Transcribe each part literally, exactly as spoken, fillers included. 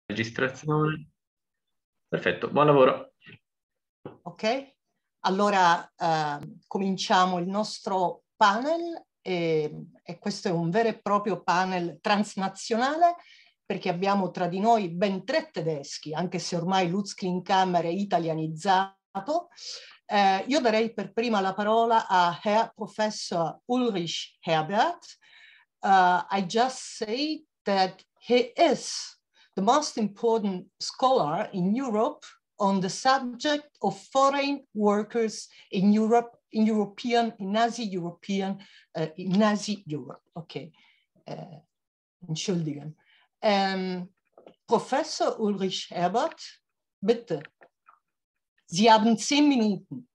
Registrazione. Perfetto, buon lavoro. Ok, allora eh, cominciamo il nostro panel e, e questo è un vero e proprio panel transnazionale perché abbiamo tra di noi ben tre tedeschi, anche se ormai Lutz Klinkhammer è italianizzato. Eh, io darei per prima la parola a Herr Professor Ulrich Herbert. Uh, I just say that he is the most important scholar in Europe on the subject of foreign workers in Europe, in European, in Nazi European, uh, in Nazi Europe. Okay, uh, entschuldigen. Um, Professor Ulrich Herbert, bitte. Sie haben zehn Minuten.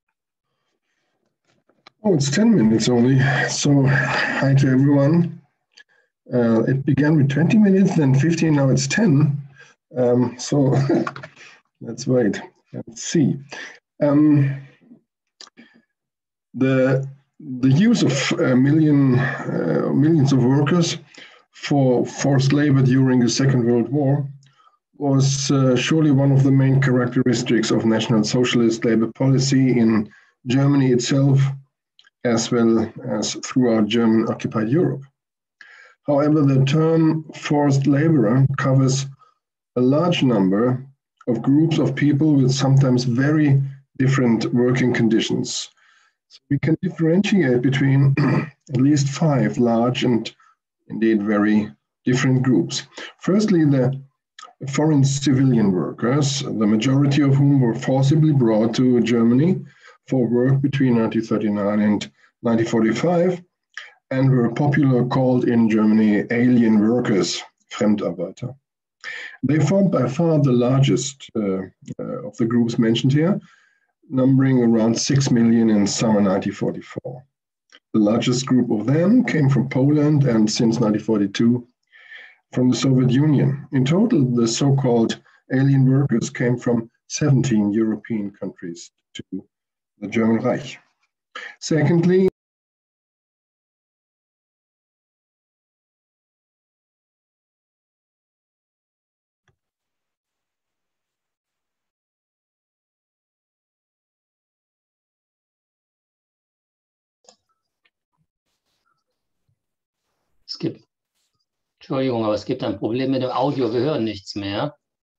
Oh, it's ten minutes only. So, hi to everyone. Uh, it began with twenty minutes, then fifteen, now it's ten. Um, so, let's wait. Let's see. Um, the the use of a million uh, millions of workers for forced labor during the Second World War was uh, surely one of the main characteristics of National Socialist labor policy in Germany itself, as well as throughout German-occupied Europe. However, the term forced laborer covers a large number of groups of people with sometimes very different working conditions. So we can differentiate between at least five large and indeed very different groups. Firstly, the foreign civilian workers, the majority of whom were forcibly brought to Germany for work between nineteen thirty-nine and nineteen forty-five, and were popularly called in Germany alien workers, Fremdarbeiter. They formed by far the largest uh, uh, of the groups mentioned here, numbering around six million in summer nineteen forty-four. The largest group of them came from Poland and since nineteen forty-two from the Soviet Union. In total, the so-called alien workers came from seventeen European countries to the German Reich. Secondly, Es gibt, Entschuldigung, aber es gibt ein Problem mit dem Audio. Wir hören nichts mehr.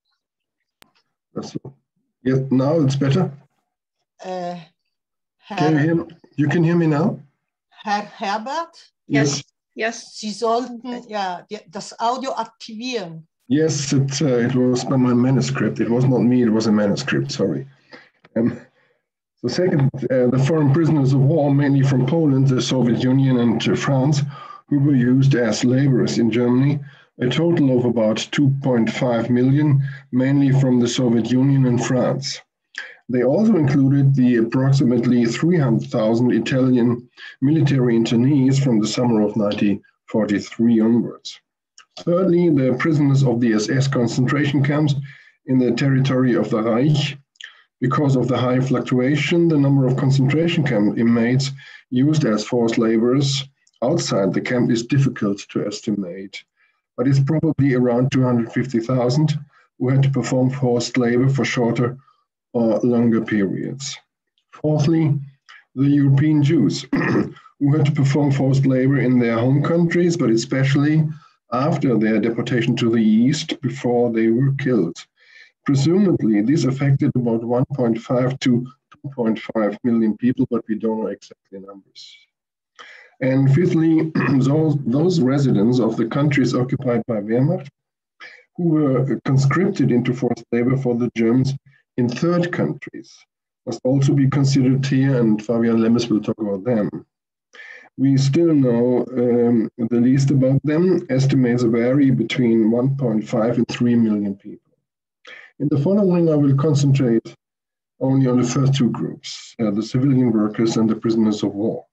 So, yes, now it's better. Uh, Herr, Can you hear me? You can hear me now? Herr Herbert? Yes. Yes. Sie sollten ja das Audio aktivieren. Yes, it, uh, it was by my manuscript. It was not me, it was a manuscript, sorry. Um, so second, uh, the foreign prisoners of war, mainly from Poland, the Soviet Union and uh, France, who were used as laborers in Germany, a total of about two point five million, mainly from the Soviet Union and France. They also included the approximately three hundred thousand Italian military internees from the summer of nineteen forty-three onwards. Thirdly, the prisoners of the S S concentration camps in the territory of the Reich. Because of the high fluctuation, the number of concentration camp inmates used as forced laborers outside the camp is difficult to estimate, but it's probably around two hundred fifty thousand who had to perform forced labor for shorter or longer periods. Fourthly, the European Jews who had to perform forced labor in their home countries, but especially after their deportation to the East before they were killed. Presumably, this affected about one point five to two point five million people, but we don't know exactly numbers. And fifthly, those, those residents of the countries occupied by Wehrmacht who were conscripted into forced labor for the Germans in third countries must also be considered here, and Fabian Lemmes will talk about them. We still know um, the least about them. Estimates vary between one point five and three million people. In the following, I will concentrate only on the first two groups, uh, the civilian workers and the prisoners of war.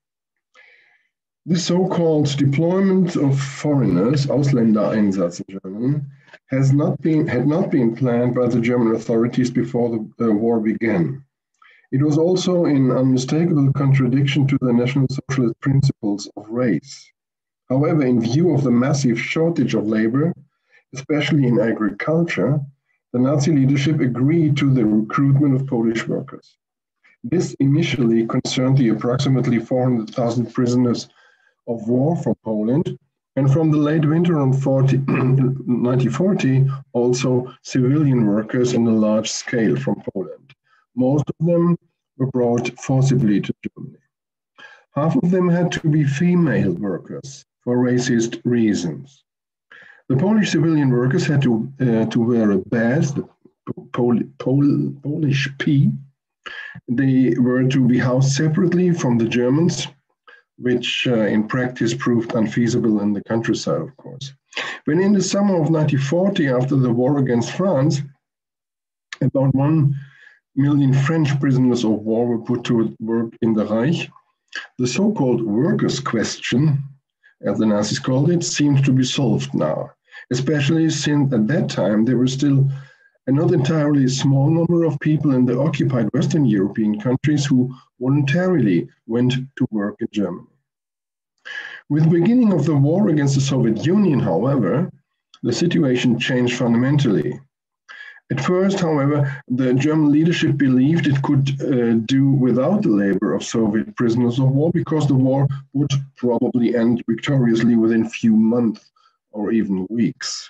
This so-called deployment of foreigners, Ausländereinsatz in German, has not been, had not been planned by the German authorities before the uh, war began. It was also in unmistakable contradiction to the National Socialist principles of race. However, in view of the massive shortage of labor, especially in agriculture, the Nazi leadership agreed to the recruitment of Polish workers. This initially concerned the approximately four hundred thousand prisoners of war from Poland, and from the late winter on nineteen forty, also civilian workers on a large scale from Poland. Most of them were brought forcibly to Germany. Half of them had to be female workers for racist reasons. The Polish civilian workers had to, uh, to wear a badge, the Pol Pol Polish P. They were to be housed separately from the Germans, which uh, in practice proved unfeasible in the countryside, of course. When in the summer of nineteen forty, after the war against France, about one million French prisoners of war were put to work in the Reich, the so-called workers' question, as the Nazis called it, seemed to be solved now, especially since at that time there were still a not entirely small number of people in the occupied Western European countries who voluntarily went to work in Germany. With the beginning of the war against the Soviet Union, however, the situation changed fundamentally. At first, however, the German leadership believed it could uh, do without the labor of Soviet prisoners of war because the war would probably end victoriously within a few months or even weeks.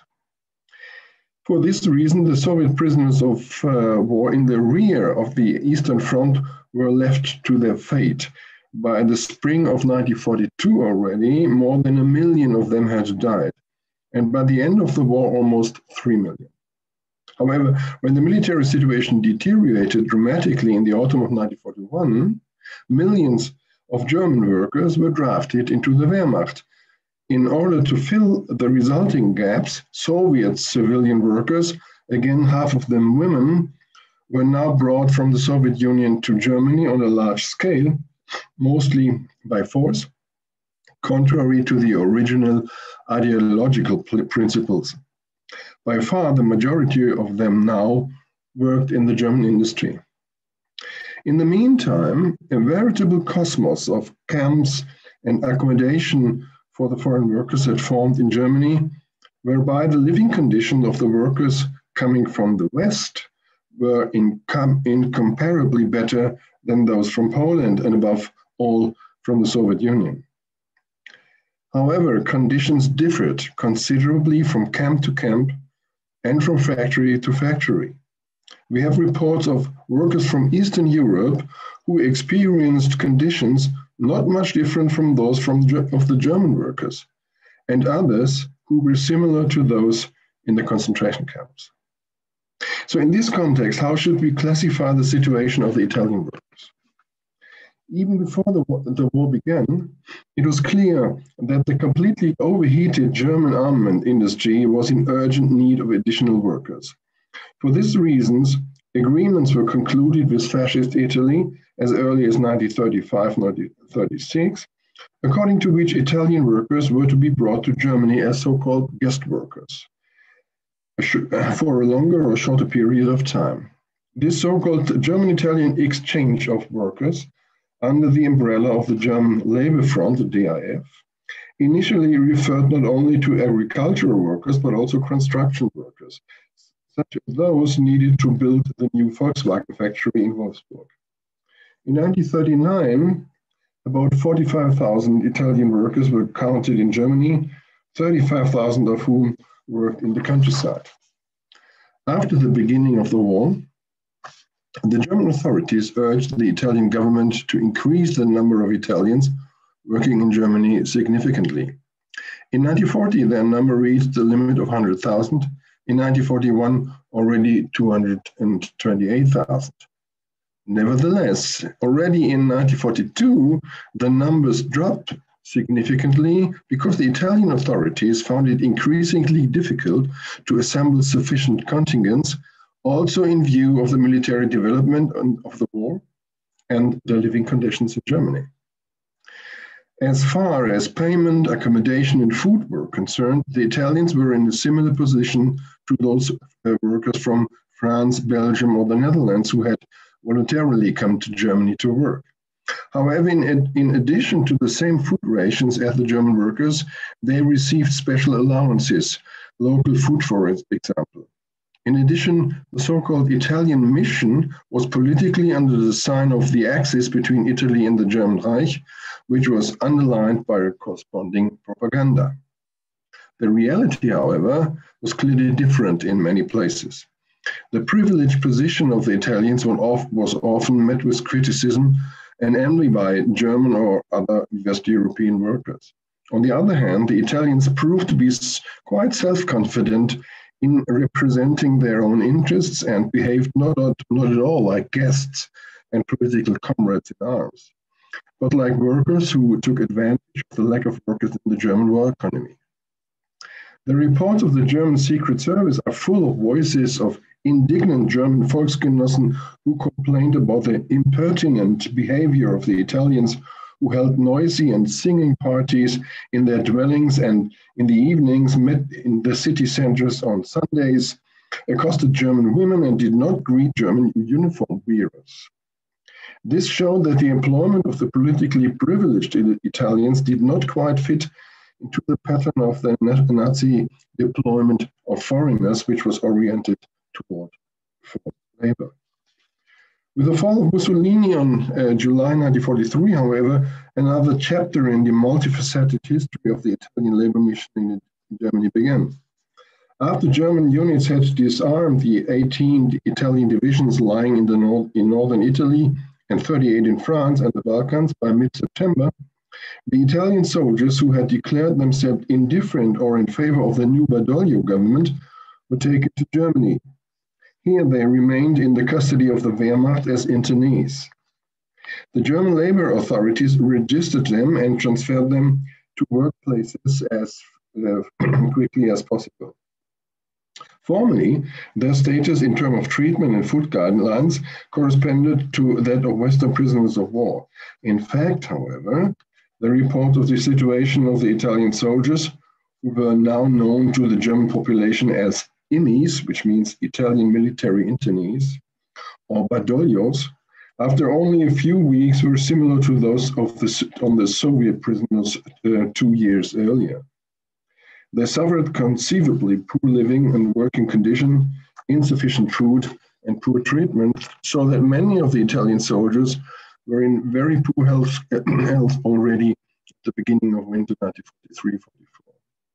For this reason, the Soviet prisoners of uh, war in the rear of the Eastern Front were left to their fate. By the spring of nineteen forty-two already, more than a million of them had died. And by the end of the war, almost three million. However, when the military situation deteriorated dramatically in the autumn of nineteen forty-one, millions of German workers were drafted into the Wehrmacht. In order to fill the resulting gaps, Soviet civilian workers, again half of them women, were now brought from the Soviet Union to Germany on a large scale, mostly by force, contrary to the original ideological principles. By far, the majority of them now worked in the German industry. In the meantime, a veritable cosmos of camps and accommodation for the foreign workers had formed in Germany, whereby the living conditions of the workers coming from the West were incom incomparably better than those from Poland and above all from the Soviet Union. However, conditions differed considerably from camp to camp and from factory to factory. We have reports of workers from Eastern Europe who experienced conditions not much different from those from of the German workers, and others who were similar to those in the concentration camps. So in this context, how should we classify the situation of the Italian workers? Even before the war, the war began, it was clear that the completely overheated German armament industry was in urgent need of additional workers. For these reasons, agreements were concluded with fascist Italy as early as nineteen thirty-five nineteen thirty-six, according to which Italian workers were to be brought to Germany as so-called guest workers for a longer or shorter period of time. This so-called German-Italian exchange of workers under the umbrella of the German Labor Front, the D I F, initially referred not only to agricultural workers, but also construction workers, such as those needed to build the new Volkswagen factory in Wolfsburg. In nineteen thirty-nine, about forty-five thousand Italian workers were counted in Germany, thirty-five thousand of whom worked in the countryside. After the beginning of the war, the German authorities urged the Italian government to increase the number of Italians working in Germany significantly. In nineteen forty, their number reached the limit of one hundred thousand. In nineteen forty-one, already two hundred twenty-eight thousand. Nevertheless, already in nineteen forty-two, the numbers dropped significantly because the Italian authorities found it increasingly difficult to assemble sufficient contingents, also in view of the military development of the war and the living conditions in Germany. As far as payment, accommodation, and food were concerned, the Italians were in a similar position to those uh, workers from France, Belgium, or the Netherlands who had voluntarily come to Germany to work. However, in, in addition to the same food rations as the German workers, they received special allowances, local food for example. In addition, the so-called Italian mission was politically under the sign of the axis between Italy and the German Reich, which was underlined by a corresponding propaganda. The reality, however, was clearly different in many places. The privileged position of the Italians was often met with criticism and envy by German or other West European workers. On the other hand, the Italians proved to be quite self-confident in representing their own interests and behaved not, not at all like guests and political comrades in arms, but like workers who took advantage of the lack of workers in the German war economy. The reports of the German Secret Service are full of voices of indignant German Volksgenossen who complained about the impertinent behavior of the Italians who held noisy and singing parties in their dwellings and in the evenings met in the city centers on Sundays, accosted German women and did not greet German uniform wearers. This showed that the employment of the politically privileged Italians did not quite fit into the pattern of the Nazi deployment of foreigners, which was oriented toward forced labor. With the fall of Mussolini on uh, July nineteen forty-three, however, another chapter in the multifaceted history of the Italian labor mission in Germany began. After German units had disarmed the eighteen Italian divisions lying in, the north, in northern Italy and thirty-eight in France and the Balkans by mid-September, the Italian soldiers who had declared themselves indifferent or in favor of the new Badoglio government were taken to Germany. Here they remained in the custody of the Wehrmacht as internees. The German labor authorities registered them and transferred them to workplaces as uh, quickly as possible. Formally, their status in terms of treatment and food guidelines corresponded to that of Western prisoners of war. In fact, however, the report of the situation of the Italian soldiers, who were now known to the German population as I M Is, which means Italian military internees, or Badoglios, after only a few weeks were similar to those of the, on the Soviet prisoners uh, two years earlier. They suffered conceivably poor living and working condition, insufficient food, and poor treatment, so that many of the Italian soldiers were in very poor health, health already at the beginning of winter nineteen forty-three forty-four.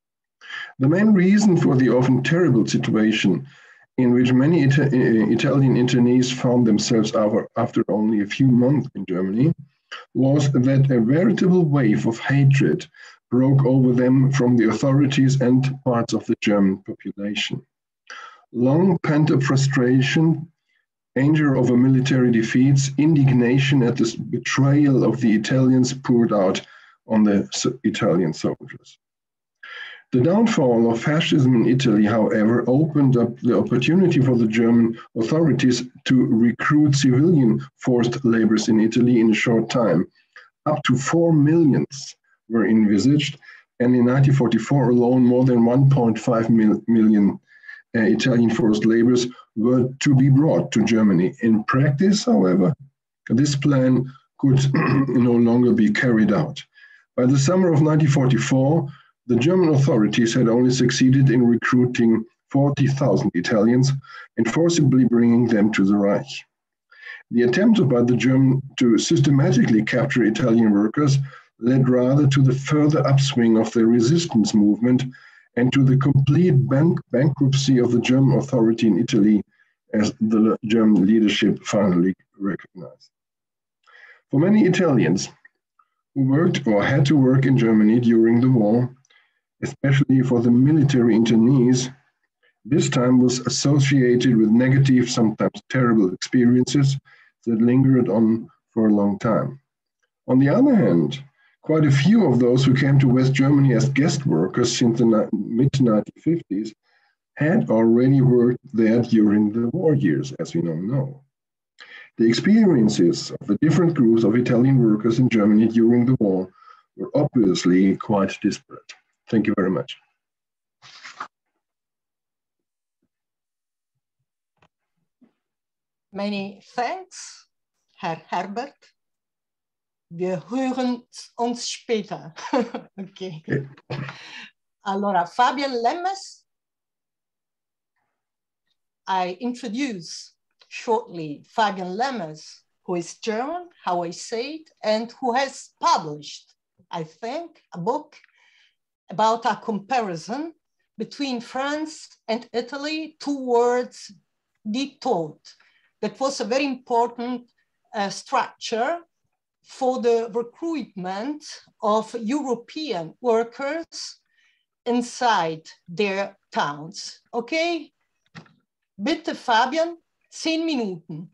The main reason for the often terrible situation in which many Ita Italian internees found themselves after, after only a few months in Germany was that a veritable wave of hatred broke over them from the authorities and parts of the German population. Long pent-up frustration, danger over military defeats, indignation at the betrayal of the Italians poured out on the Italian soldiers. The downfall of fascism in Italy, however, opened up the opportunity for the German authorities to recruit civilian forced laborers in Italy in a short time. Up to four millions were envisaged, and in nineteen forty-four alone, more than one point five million uh, Italian forced laborers were to be brought to Germany. In practice, however, this plan could no longer be carried out. By the summer of nineteen forty-four, the German authorities had only succeeded in recruiting forty thousand Italians and forcibly bringing them to the Reich. The attempt by the Germans to systematically capture Italian workers led rather to the further upswing of the resistance movement and to the complete bank bankruptcy of the German authority in Italy, as the German leadership finally recognized. For many Italians who worked or had to work in Germany during the war, especially for the military internees, this time was associated with negative, sometimes terrible experiences that lingered on for a long time. On the other hand, quite a few of those who came to West Germany as guest workers since the mid nineteen fifties had already worked there during the war years, as we now know. The experiences of the different groups of Italian workers in Germany during the war were obviously quite disparate. Thank you very much. Many thanks, Herr Herbert. Wir hören uns später. Okay. Allora, Fabian Lemmes, I introduce shortly Fabian Lemmes, who is German, how I say it, and who has published, I think, a book about a comparison between France and Italy towards deep thought. That was a very important uh, structure for the recruitment of European workers inside their towns. Okay? Bitte, Fabian, zehn Minuten.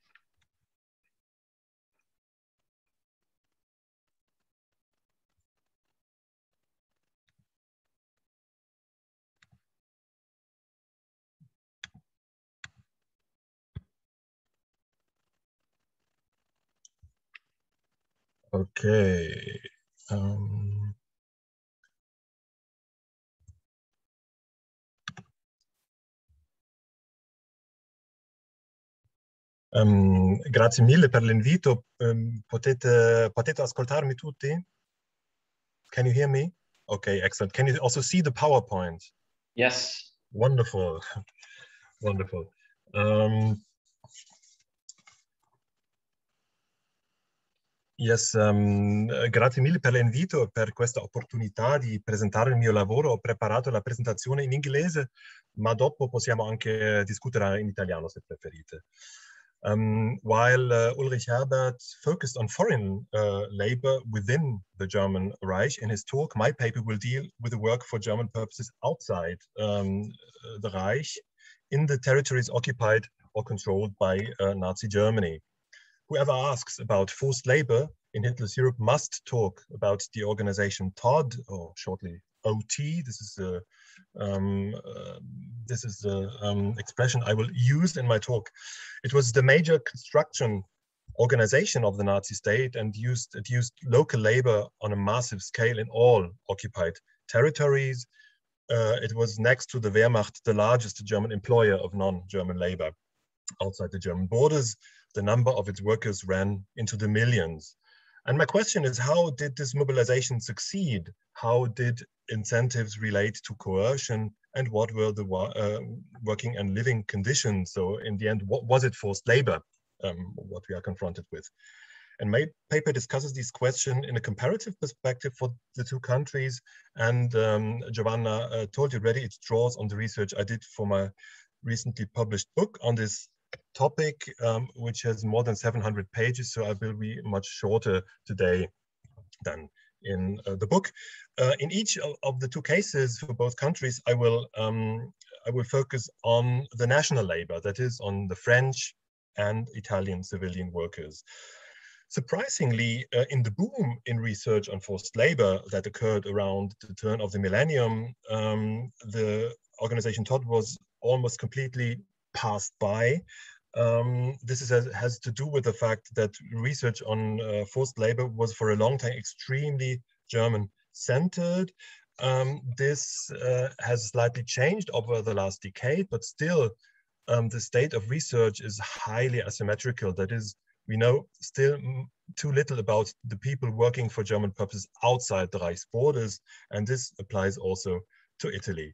Okay. Um, um, grazie mille per l'invito. Um, potete, potete ascoltarmi tutti? Can you hear me? Okay, excellent. Can you also see the PowerPoint? Yes. Wonderful. Wonderful. Um, Yes, um, grazie mille per l'invito e per questa opportunità di presentare il mio lavoro. Ho preparato la presentazione in inglese, ma dopo possiamo anche discutere in italiano se preferite. Um, while uh, Ulrich Herbert focused on foreign uh, labor within the German Reich in his talk, my paper will deal with the work for German purposes outside um, the Reich in the territories occupied or controlled by uh, Nazi Germany. Whoever asks about forced labor in Hitler's Europe must talk about the organization T O D, or shortly O T. This is a um, uh, this is the um, expression I will use in my talk. It was the major construction organization of the Nazi state, and used it used local labor on a massive scale in all occupied territories. Uh, it was, next to the Wehrmacht, the largest German employer of non-German labor outside the German borders. The number of its workers ran into the millions. And my question is, how did this mobilization succeed? How did incentives relate to coercion? And what were the uh, working and living conditions? So in the end, what was it forced labor, um, what we are confronted with? And my paper discusses these questions in a comparative perspective for the two countries. And um, Giovanna uh, told you already, it draws on the research I did for my recently published book on this topic, um, which has more than seven hundred pages, so I will be much shorter today than in uh, the book. Uh, in each of, of the two cases for both countries, I will um, I will focus on the national labor, that is, on the French and Italian civilian workers. Surprisingly, uh, in the boom in research on forced labor that occurred around the turn of the millennium, um, the organization T O D was almost completely passed by. Um, this is, has, has to do with the fact that research on uh, forced labor was for a long time extremely German-centered. Um, this uh, has slightly changed over the last decade, but still um, the state of research is highly asymmetrical. That is, we know still too little about the people working for German purposes outside the Reich's borders, and this applies also to Italy.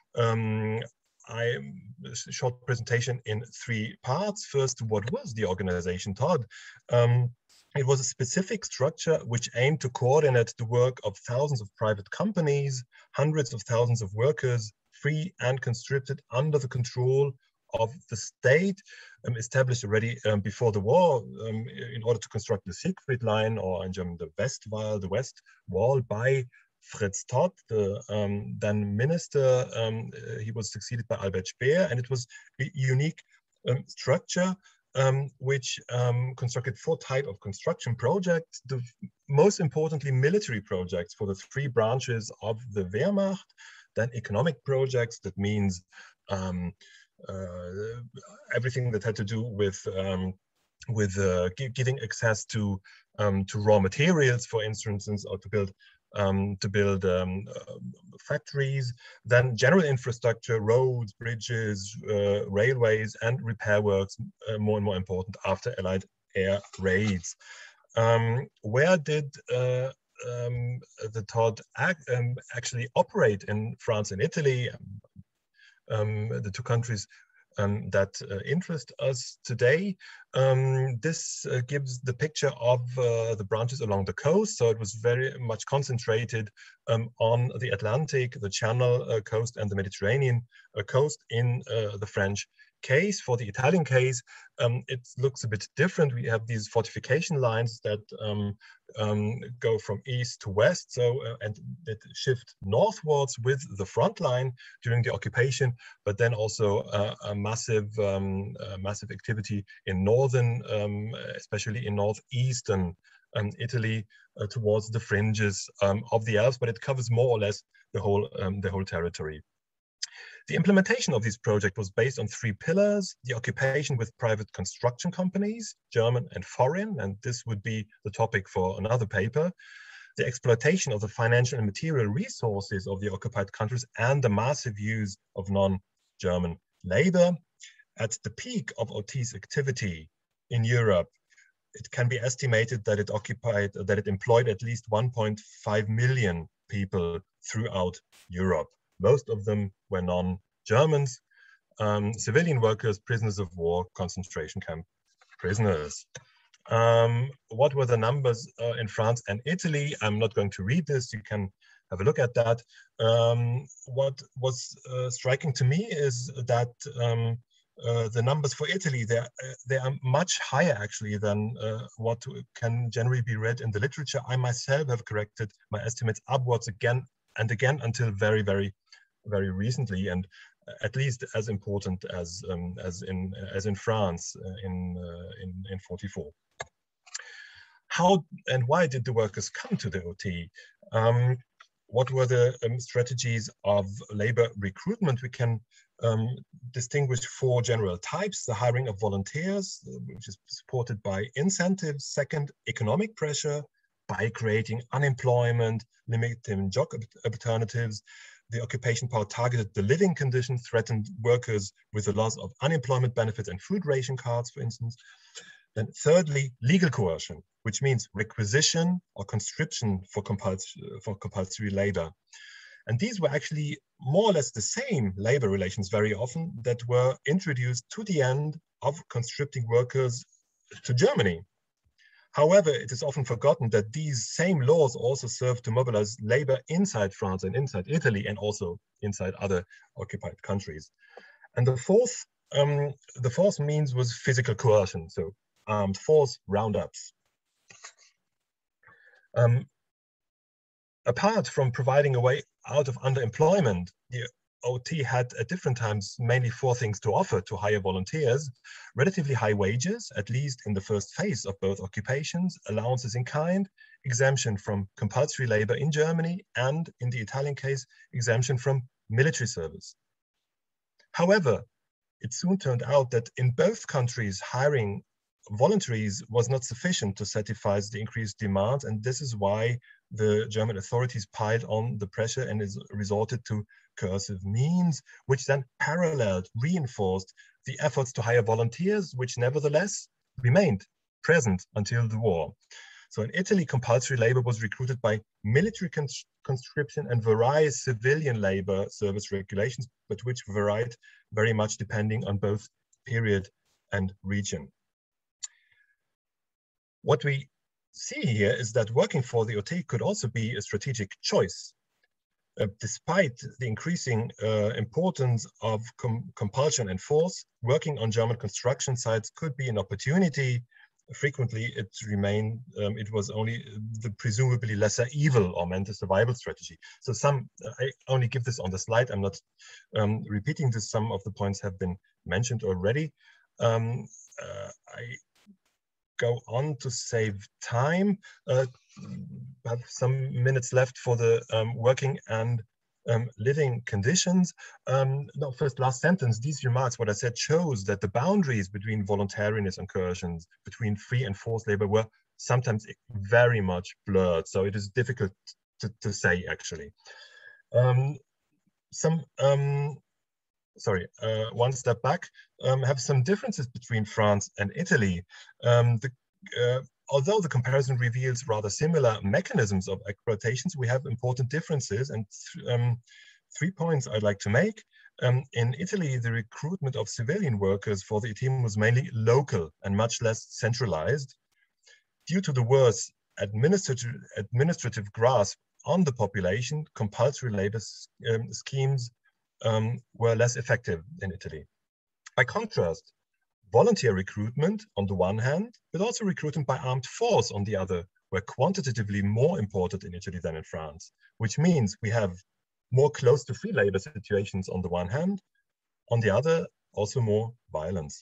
Um, I a short presentation in three parts. First, what was the organization T O D? Um, it was a specific structure which aimed to coordinate the work of thousands of private companies, hundreds of thousands of workers, free and conscripted under the control of the state, um, established already um, before the war um, in order to construct the Siegfried Line, or in German the Westwall, the West Wall, by Fritz Todt, the um, then minister. Um, uh, he was succeeded by Albert Speer, and it was a unique um, structure um, which um, constructed four types of construction projects. The most importantly, military projects for the three branches of the Wehrmacht. Then economic projects, that means um, uh, everything that had to do with um, with uh, giving access to um, to raw materials, for instance, or to build Um, to build um, uh, factories, then general infrastructure, roads, bridges, uh, railways, and repair works, uh, more and more important after Allied air raids. Um, where did uh, um, the T O D act, um, actually operate in France and Italy, um, the two countries um, that uh, interest us today? Um, this uh, gives the picture of uh, the branches along the coast. So it was very much concentrated um, on the Atlantic, the Channel uh, coast, and the Mediterranean uh, coast in uh, the French case. For the Italian case, um, it looks a bit different. We have these fortification lines that um, um, go from east to west, so uh, and that shift northwards with the front line during the occupation, but then also uh, a massive, um, uh, massive activity in northern, um, especially in northeastern um, Italy, uh, towards the fringes um, of the Alps, but it covers more or less the whole, um, the whole territory. The implementation of this project was based on three pillars: the occupation with private construction companies, German and foreign, and this would be the topic for another paper; the exploitation of the financial and material resources of the occupied countries, and the massive use of non-German labor. At the peak of O T's activity in Europe, it can be estimated that it occupied, that it employed at least one point five million people throughout Europe. Most of them were non-Germans, um, civilian workers, prisoners of war, concentration camp prisoners. Um, what were the numbers uh, in France and Italy? I'm not going to read this, you can have a look at that. Um, what was uh, striking to me is that um, uh, the numbers for Italy, they are, uh, they are much higher actually than uh, what can generally be read in the literature. I myself have corrected my estimates upwards again and again until very, very, very recently, and at least as important as um, as in as in France uh, in uh, in in forty-four. How and why did the workers come to the O T? Um, what were the um, strategies of labor recruitment? We can um, distinguish four general types: the hiring of volunteers, uh, which is supported by incentives; second, economic pressure by creating unemployment, limiting job alternatives. The occupation power targeted the living conditions, threatened workers with the loss of unemployment benefits and food ration cards, for instance. And thirdly, legal coercion, which means requisition or conscription for, compuls for compulsory labor. And these were actually more or less the same labor relations very often that were introduced to the end of conscripting workers to Germany. However, it is often forgotten that these same laws also serve to mobilize labor inside France and inside Italy and also inside other occupied countries. And the fourth, um, the fourth means was physical coercion, so armed force roundups. Um, apart from providing a way out of underemployment, the O T had at different times mainly four things to offer to hire volunteers: relatively high wages, at least in the first phase of both occupations, allowances in kind, exemption from compulsory labor in Germany, and in the Italian case, exemption from military service. However, it soon turned out that in both countries, hiring voluntaries was not sufficient to satisfy the increased demand, and this is why the German authorities piled on the pressure and is resorted to coercive means, which then paralleled, reinforced the efforts to hire volunteers, which nevertheless remained present until the war. So in Italy, compulsory labor was recruited by military cons conscription and various civilian labor service regulations, but which varied very much depending on both period and region. What we see here is that working for the O T could also be a strategic choice. Uh, despite the increasing uh, importance of com compulsion and force, working on German construction sites could be an opportunity. Frequently, it remained, um, it was only the presumably lesser evil or meant a survival strategy. So some, I only give this on the slide, I'm not um, repeating this, some of the points have been mentioned already. Um, uh, I go on to save time. Uh, have some minutes left for the um, working and um, living conditions. Um, no, first, last sentence, these remarks, what I said, shows that the boundaries between voluntariness and coercions, between free and forced labor, were sometimes very much blurred. So it is difficult to, to say, actually. Um, some, um, sorry, uh, one step back, um, have some differences between France and Italy. Um, the, uh, although the comparison reveals rather similar mechanisms of exploitations, we have important differences, and th um, three points I'd like to make. Um, in Italy, the recruitment of civilian workers for the team was mainly local and much less centralized. Due to the worse administrative, administrative grasp on the population, compulsory labor um, schemes um, were less effective in Italy. By contrast, volunteer recruitment on the one hand, but also recruitment by armed force on the other, were quantitatively more important in Italy than in France, which means we have more close to free labor situations on the one hand, on the other, also more violence.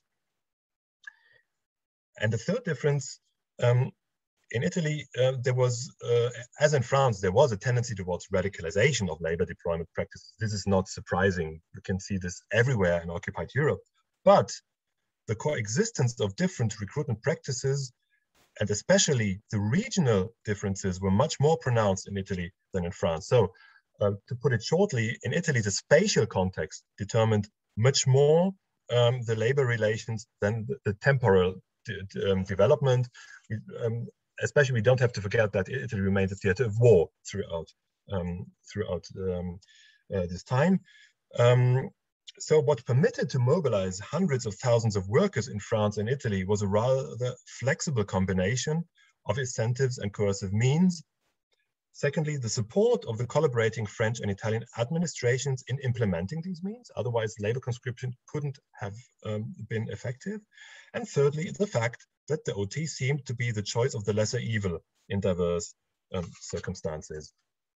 And the third difference, um, in Italy, uh, there was, uh, as in France, there was a tendency towards radicalization of labor deployment practices. This is not surprising. You can see this everywhere in occupied Europe. But the coexistence of different recruitment practices, and especially the regional differences, were much more pronounced in Italy than in France. So uh, to put it shortly, in Italy, the spatial context determined much more um, the labor relations than the, the temporal de um, development. We, um, especially, we don't have to forget that Italy remains a theater of war throughout, um, throughout um, uh, this time. Um, So what permitted to mobilize hundreds of thousands of workers in France and Italy was a rather flexible combination of incentives and coercive means. Secondly, the support of the collaborating French and Italian administrations in implementing these means, otherwise labor conscription couldn't have um, been effective. And thirdly, the fact that the O T seemed to be the choice of the lesser evil in diverse um, circumstances.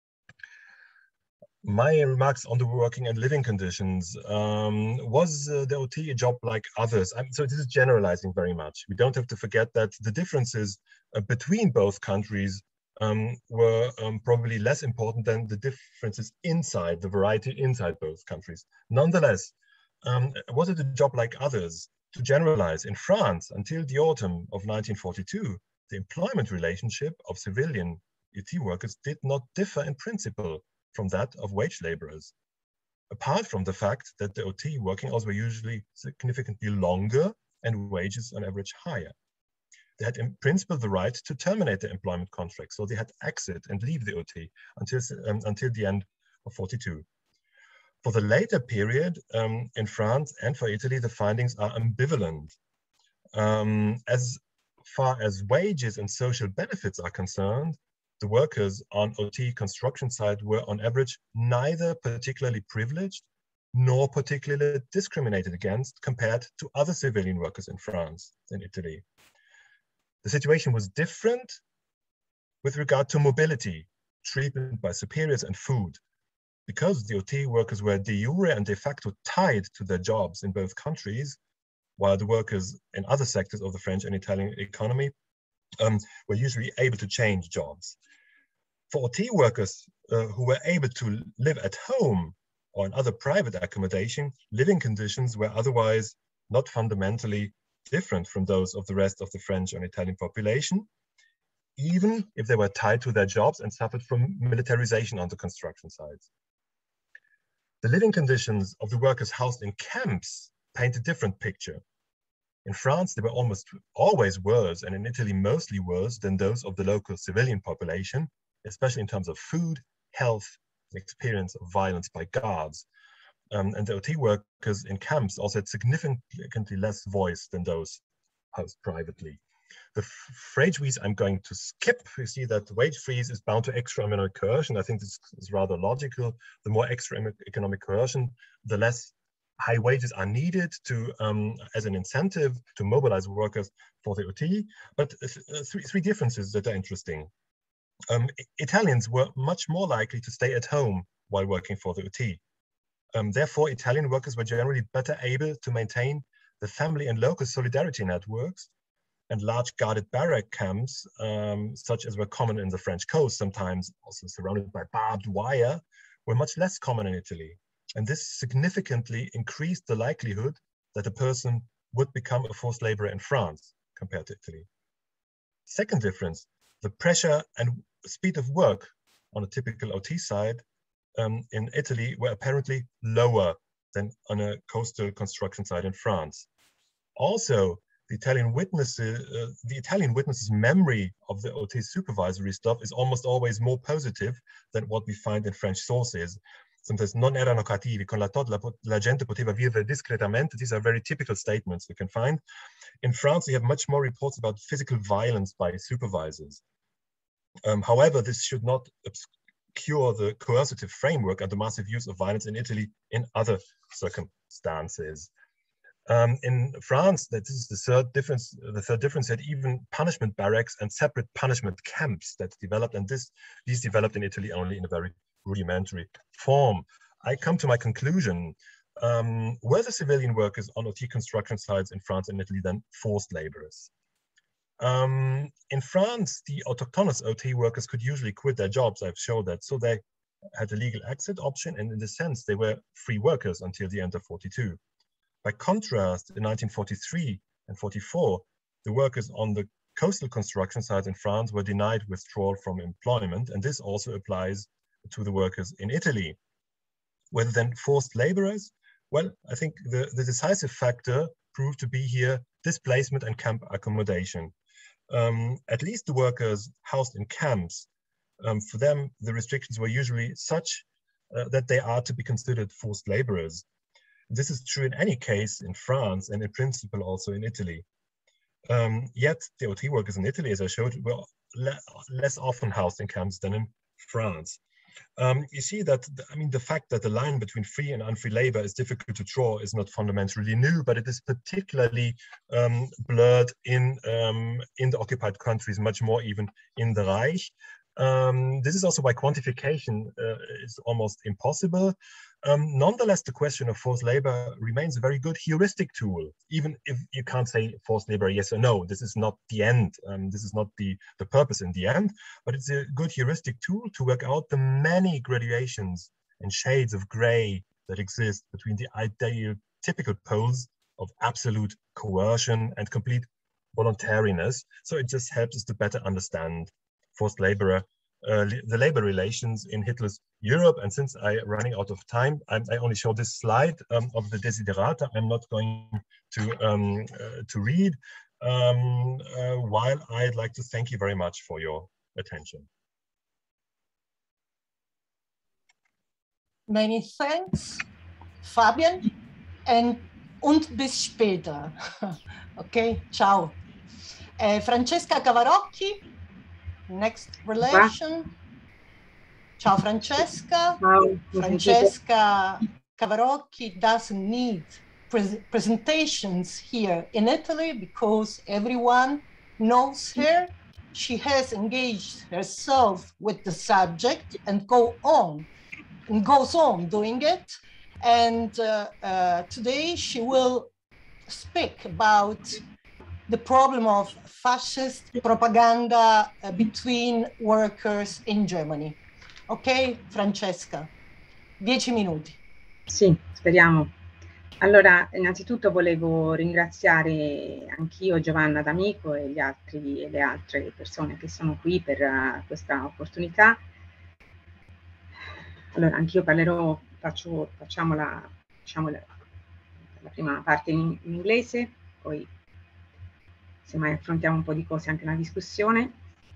My remarks on the working and living conditions. Um, was uh, the O T a job like others? I'm, so this is generalizing very much. We don't have to forget that the differences uh, between both countries um, were um, probably less important than the differences inside, the variety inside both countries. Nonetheless, um, was it a job like others? To generalize, in France, until the autumn of nineteen forty-two, the employment relationship of civilian O T workers did not differ in principle from that of wage laborers, apart from the fact that the O T working hours were usually significantly longer and wages on average higher. They had in principle the right to terminate their employment contract, so they had exit and leave the O T until, um, until the end of forty-two. For the later period um, in France and for Italy, the findings are ambivalent. Um, as far as wages and social benefits are concerned, the workers on O T construction site were on average neither particularly privileged nor particularly discriminated against compared to other civilian workers in France and Italy. The situation was different with regard to mobility, treatment by superiors and food, because the O T workers were de jure and de facto tied to their jobs in both countries, while the workers in other sectors of the French and Italian economy um, were usually able to change jobs. For O T workers uh, who were able to live at home or in other private accommodation, living conditions were otherwise not fundamentally different from those of the rest of the French and Italian population, even if they were tied to their jobs and suffered from militarization on the construction sites. The living conditions of the workers housed in camps paint a different picture. In France, they were almost always worse, and in Italy mostly worse than those of the local civilian population, especially in terms of food, health, and experience of violence by guards. Um, and the O T workers in camps also had significantly less voice than those housed privately. The wage freeze I'm going to skip. You see that the wage freeze is bound to extra economic coercion. I think this is rather logical. The more extra economic coercion, the less high wages are needed to um, as an incentive to mobilize workers for the O T. But uh, three, three differences that are interesting. Um, Italians were much more likely to stay at home while working for the O T. Um, therefore, Italian workers were generally better able to maintain the family and local solidarity networks, and large guarded barrack camps, um, such as were common in the French coast, sometimes also surrounded by barbed wire, were much less common in Italy. And this significantly increased the likelihood that a person would become a forced laborer in France compared to Italy. Second difference, the pressure and speed of work on a typical O T site um, in Italy were apparently lower than on a coastal construction site in France. Also, the Italian witnesses, uh, the Italian witnesses' memory of the O T supervisory stuff is almost always more positive than what we find in French sources. Sometimes non erano cattivi, con la tot la, la gente poteva vivere discretamente. These are very typical statements we can find. In France, we have much more reports about physical violence by supervisors. Um, however, this should not obscure the coercive framework and the massive use of violence in Italy in other circumstances. Um, in France, that this is the third difference. The third difference had even punishment barracks and separate punishment camps that developed, and this these developed in Italy only in a very rudimentary form. I come to my conclusion. Um, were the civilian workers on O T construction sites in France and Italy then forced laborers? Um, in France, the autochthonous O T workers could usually quit their jobs. I've shown that. So they had a legal exit option, and in the sense, they were free workers until the end of forty-two. By contrast, in nineteen forty-three and forty-four, the workers on the coastal construction sites in France were denied withdrawal from employment, and this also applies to the workers in Italy. Whether then forced laborers? Well, I think the, the decisive factor proved to be here displacement and camp accommodation. Um, at least the workers housed in camps, um, for them, the restrictions were usually such uh, that they are to be considered forced laborers. This is true in any case in France and in principle also in Italy. Um, yet the O T workers in Italy, as I showed, were le less often housed in camps than in France. Um, you see that, I mean, the fact that the line between free and unfree labor is difficult to draw is not fundamentally new, but it is particularly um, blurred in, um, in the occupied countries, much more even in the Reich. Um, this is also why quantification uh, is almost impossible. Um, nonetheless, the question of forced labor remains a very good heuristic tool, even if you can't say forced labor yes or no. This is not the end. Um, this is not the, the purpose in the end, but it's a good heuristic tool to work out the many gradations and shades of gray that exist between the ideal typical poles of absolute coercion and complete voluntariness. So it just helps us to better understand forced labor, uh, the labor relations in Hitler's Europe. And since I'm running out of time, I'm, I only show this slide um, of the desiderata. I'm not going to, um, uh, to read, um, uh, while I'd like to thank you very much for your attention. Many thanks, Fabian, and und bis später. Ok, ciao. Uh, Francesca Cavarocchi, next relation. Ciao Francesca. Ciao. Francesca Cavarocchi doesn't need pres presentations here in Italy because everyone knows her. She has engaged herself with the subject and go on and goes on doing it. And uh, uh, today she will speak about the problem of fascist propaganda uh, between workers in Germany. Ok, Francesca, dieci minuti. Sì, speriamo. Allora, innanzitutto volevo ringraziare anch'io Giovanna D'Amico e gli altri e le altre persone che sono qui per uh, questa opportunità. Allora, anch'io parlerò, faccio, facciamo la, diciamo la, la prima parte in, in inglese, poi semmai affrontiamo un po' di cose anche nella discussione.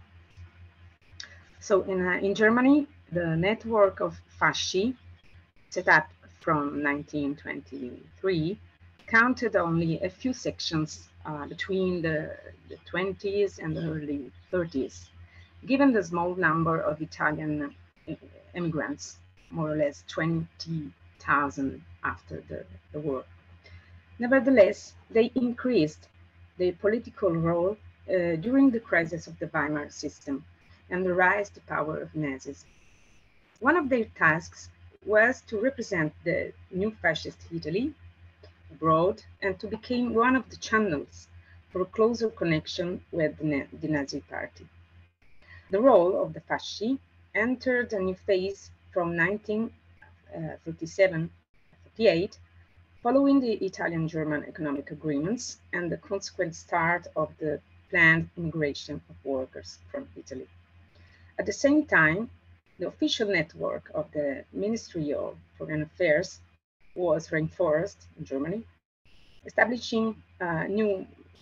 So in, uh, in Germany, the network of fasci, set up from nineteen twenty-three, counted only a few sections uh, between the, the twenties and the early thirties, given the small number of Italian immigrants, more or less twenty thousand after the, the war. Nevertheless, they increased their political role uh, during the crisis of the Weimar system and the rise to power of Nazis. One of their tasks was to represent the new fascist Italy abroad and to become one of the channels for a closer connection with the, the Nazi party. The role of the fasci entered a new phase from nineteen thirty-seven thirty-eight, following the Italian-German economic agreements and the consequent start of the planned immigration of workers from Italy. At the same time, the official network of the Ministry of Foreign Affairs was reinforced in Germany, establishing uh, new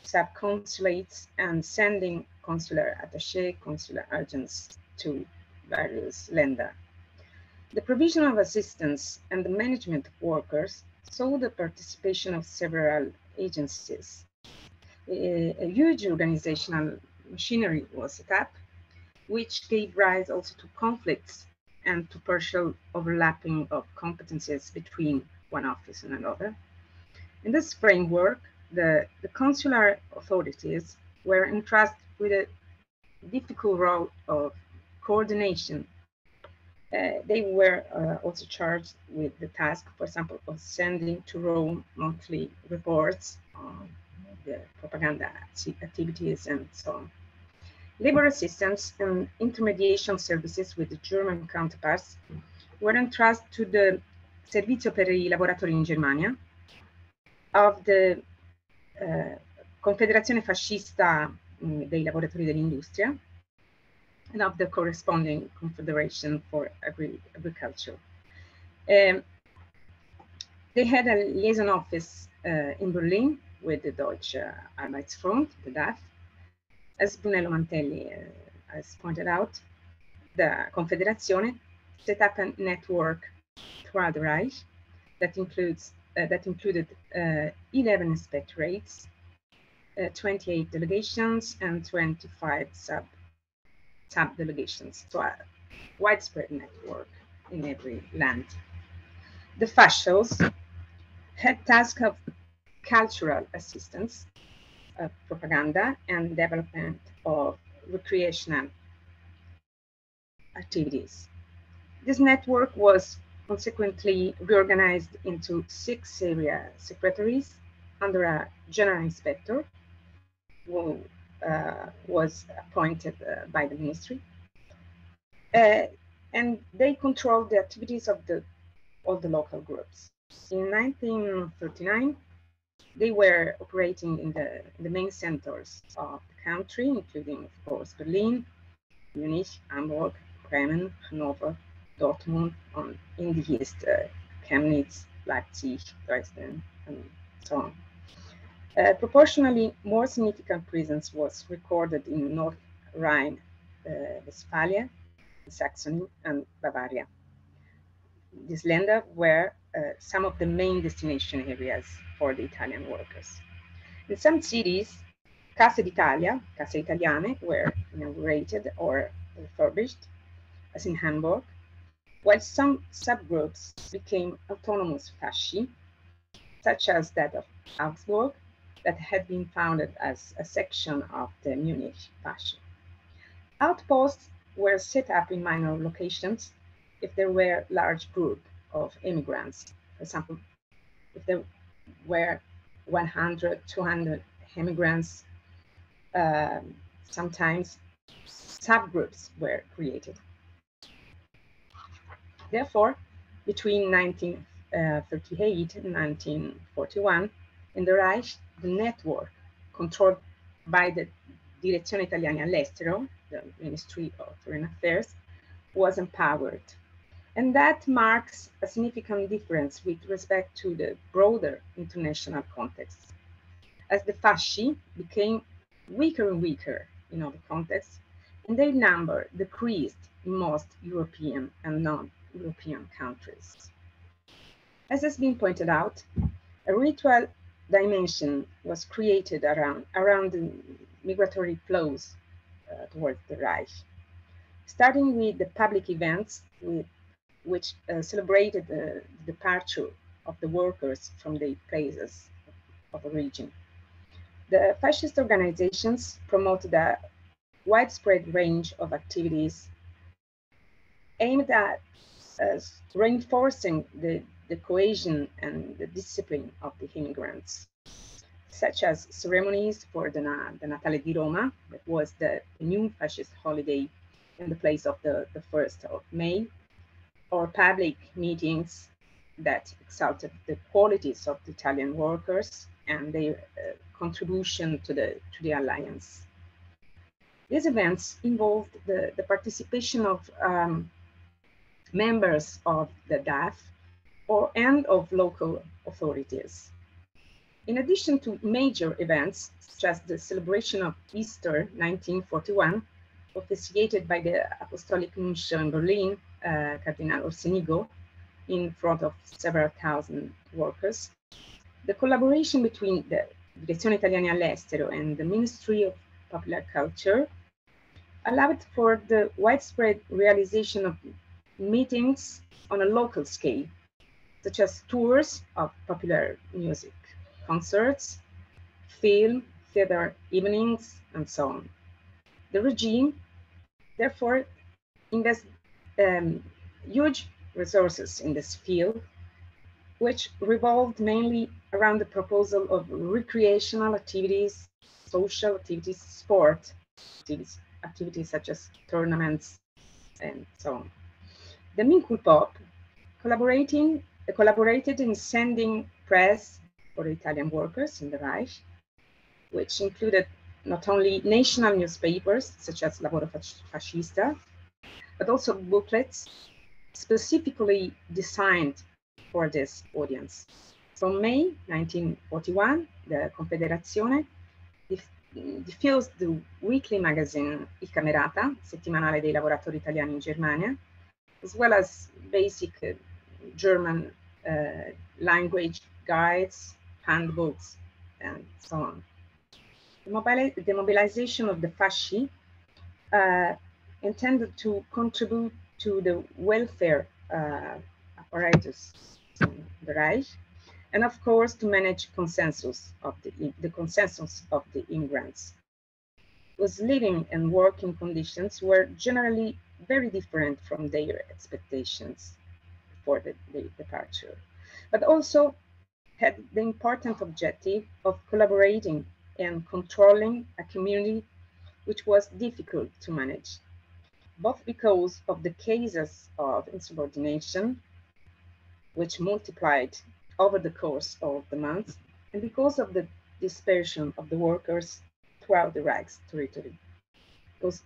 sub-consulates, and sending consular attaché, consular agents to various länder. The provision of assistance and the management of workers saw the participation of several agencies. A, a huge organizational machinery was set up, which gave rise also to conflicts and to partial overlapping of competencies between one office and another. In this framework, the, the consular authorities were entrusted with a difficult role of coordination. Uh, they were uh, also charged with the task, for example, of sending to Rome monthly reports on the propaganda activities and so on. Labor assistance and intermediation services with the German counterparts were entrusted to the Servizio per i Lavoratori in Germania of the uh, Confederazione Fascista um, dei Lavoratori dell'Industria and of the corresponding Confederation for Agri Agriculture. Um, they had a liaison office uh, in Berlin with the Deutsche Arbeitsfront, the D A F. As Brunello Mantelli uh, has pointed out, the Confederazione set up a network throughout the Reich that includes uh, that included uh, eleven inspectorates, uh, twenty-eight delegations, and twenty-five sub sub delegations. So a widespread network in every land. The Fascos had task of cultural assistance, uh, propaganda, and development of recreational activities. This network was consequently reorganized into six area secretaries under a general inspector who uh, was appointed uh, by the ministry. Uh, and they controlled the activities of the, all the local groups. In nineteen thirty-nine, they were operating in the, in the main centers of the country, including, of course, Berlin, Munich, Hamburg, Bremen, Hanover, Dortmund, on, in the east, uh, Chemnitz, Leipzig, Dresden, and so on. Uh, proportionally more significant presence was recorded in North Rhine-Westphalia, uh, Saxony, and Bavaria. These länder were uh, some of the main destination areas for the Italian workers. In some cities, Case d'Italia, Case Italiane, were inaugurated or refurbished, as in Hamburg, while some subgroups became autonomous fasci, such as that of Augsburg, that had been founded as a section of the Munich fasci. Outposts were set up in minor locations if there were large group of immigrants. For example, if there were one hundred, two hundred immigrants, um, sometimes subgroups were created. Therefore, between nineteen thirty-eight and nineteen forty-one, in the Reich, the network controlled by the Direzione Italiana all'Estero, the Ministry of Foreign Affairs, was empowered. And that marks a significant difference with respect to the broader international context, as the fasci became weaker and weaker in other contexts, and their number decreased in most European and non-European countries. As has been pointed out, a ritual dimension was created around, around the migratory flows uh, towards the Reich, starting with the public events with, which uh, celebrated the departure of the workers from their places of origin. The fascist organizations promoted a widespread range of activities aimed at uh, reinforcing the, the cohesion and the discipline of the immigrants, such as ceremonies for the, the Natale di Roma, that was the, the new fascist holiday in the place of the, the first of May, or public meetings that exalted the qualities of the Italian workers and their uh, contribution to the, to the alliance. These events involved the, the participation of um, members of the D A F or, and of local authorities. In addition to major events, such as the celebration of Easter nineteen forty-one, officiated by the Apostolic Nuncio in Berlin, uh, Cardinal Orsenigo, in front of several thousand workers, the collaboration between the Direzione Italiana all'Estero and the Ministry of Popular Culture allowed for the widespread realization of meetings on a local scale, such as tours of popular music, concerts, film, theater evenings, and so on. The regime, therefore, invested um, huge resources in this field, which revolved mainly around the proposal of recreational activities, social activities, sport activities, activities such as tournaments, and so on. The Minkulpop collaborating, uh, collaborated in sending press for the Italian workers in the Reich, which included not only national newspapers, such as Lavoro Fascista, but also booklets specifically designed for this audience. From May nineteen forty-one, the Confederazione diff diffused the weekly magazine Il Camerata, settimanale dei lavoratori italiani in Germania, as well as basic uh, German uh, language guides, handbooks, and so on. The, mobili the mobilization of the Fasci uh, intended to contribute to the welfare uh, apparatus in the Reich, and of course to manage consensus of the, the consensus of the immigrants, whose living and working conditions were generally very different from their expectations for the, the departure, but also had the important objective of collaborating and controlling a community which was difficult to manage, both because of the cases of insubordination, which multiplied over the course of the months, and because of the dispersion of the workers throughout the Reich's territory. Because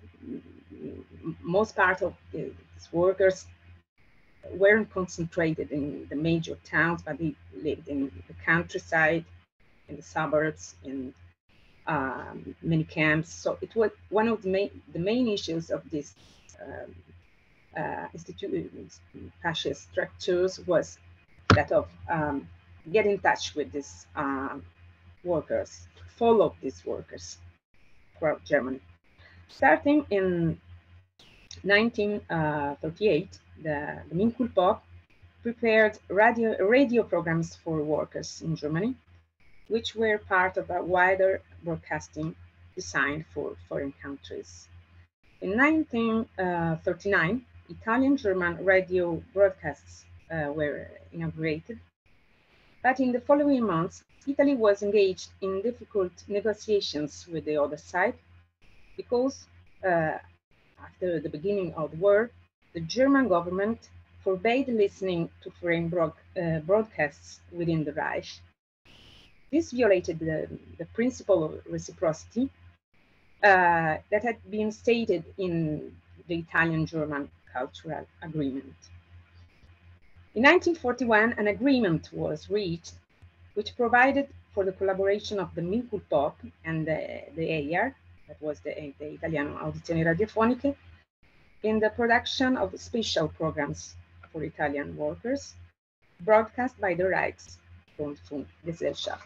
most part of these workers weren't concentrated in the major towns, but they lived in the countryside, in the suburbs, in um, many camps. So it was one of the main, the main issues of these um, uh, institutions, fascist structures, was that of um, get in touch with these uh, workers, to follow these workers throughout Germany. Starting in nineteen thirty-eight, the, the Minkulpop prepared radio, radio programs for workers in Germany, which were part of a wider broadcasting designed for foreign countries. In nineteen thirty-nine, Italian-German radio broadcasts uh, were inaugurated, but in the following months, Italy was engaged in difficult negotiations with the other side because uh, after the beginning of the war, the German government forbade listening to foreign broad, uh, broadcasts within the Reich. This violated the, the principle of reciprocity uh, that had been stated in the Italian-German Cultural Agreement. In nineteen forty-one, an agreement was reached which provided for the collaboration of the Minkulpop and the, the E I A R, that was the, the Italiano Audizioni Radiofoniche, in the production of special programs for Italian workers, broadcast by the Reichsrundfunkgesellschaft.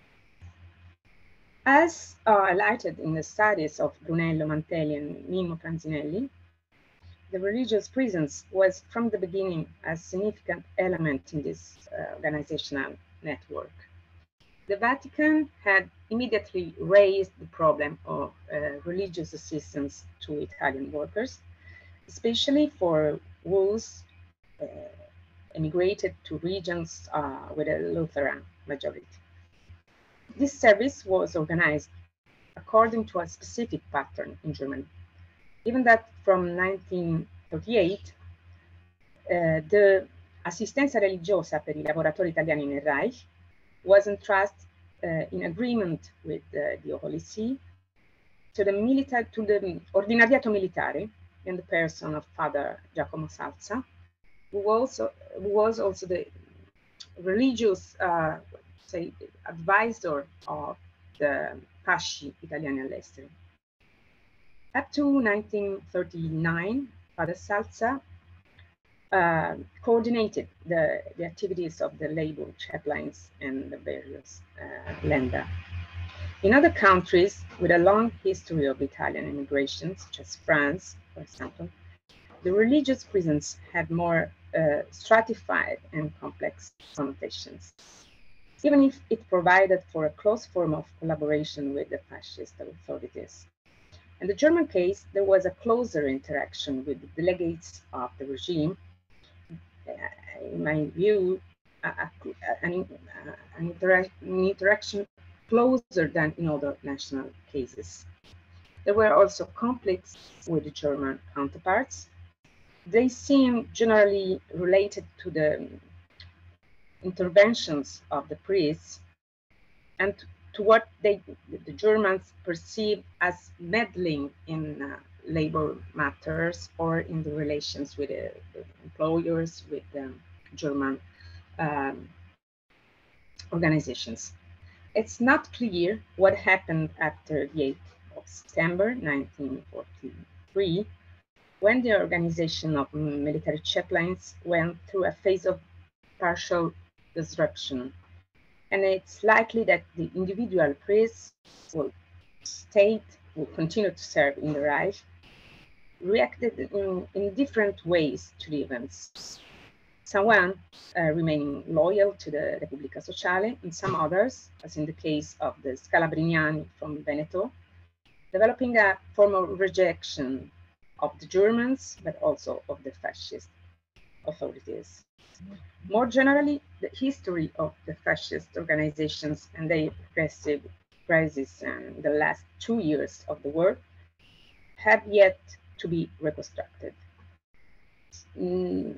As uh, highlighted in the studies of Brunello Mantelli and Mimmo Franzinelli, the religious presence was from the beginning a significant element in this uh, organizational network. The Vatican had immediately raised the problem of uh, religious assistance to Italian workers, especially for those uh, emigrated to regions uh, with a Lutheran majority. This service was organized according to a specific pattern in Germany. Given that from nineteen thirty-eight, uh, the assistenza religiosa per i lavoratori italiani nel Reich was entrusted uh, in agreement with uh, the Holy See to the, military, to the Ordinariato Militare in the person of Father Giacomo Salza, who, also, who was also the religious uh, say, advisor of the Fasci Italiani all'Estero. Up to nineteen thirty-nine, Father Salza uh, coordinated the, the activities of the labor chaplains and the various uh, lender. In other countries with a long history of Italian immigration, such as France, for example, the religious prisons had more uh, stratified and complex connotations, even if it provided for a close form of collaboration with the fascist authorities. In the German case, there was a closer interaction with the delegates of the regime. Uh, in my view, uh, an, uh, an, intera an interaction closer than in other national cases. There were also conflicts with the German counterparts. They seem generally related to the interventions of the priests and to what they, the Germans perceive as meddling in uh, labor matters or in the relations with uh, the employers, with the German um, organizations. It's not clear what happened after the eighth of September nineteen forty-three, when the organization of military chaplains went through a phase of partial disruption. And it's likely that the individual priests will state, will continue to serve in the Reich, reacted in, in different ways to the events. Some uh, remaining loyal to the Repubblica Sociale, and some others, as in the case of the Scalabriniani from Veneto, developing a formal rejection of the Germans, but also of the fascist authorities. More generally, the history of the fascist organizations and their progressive crisis in the last two years of the war have yet to be reconstructed. Mm.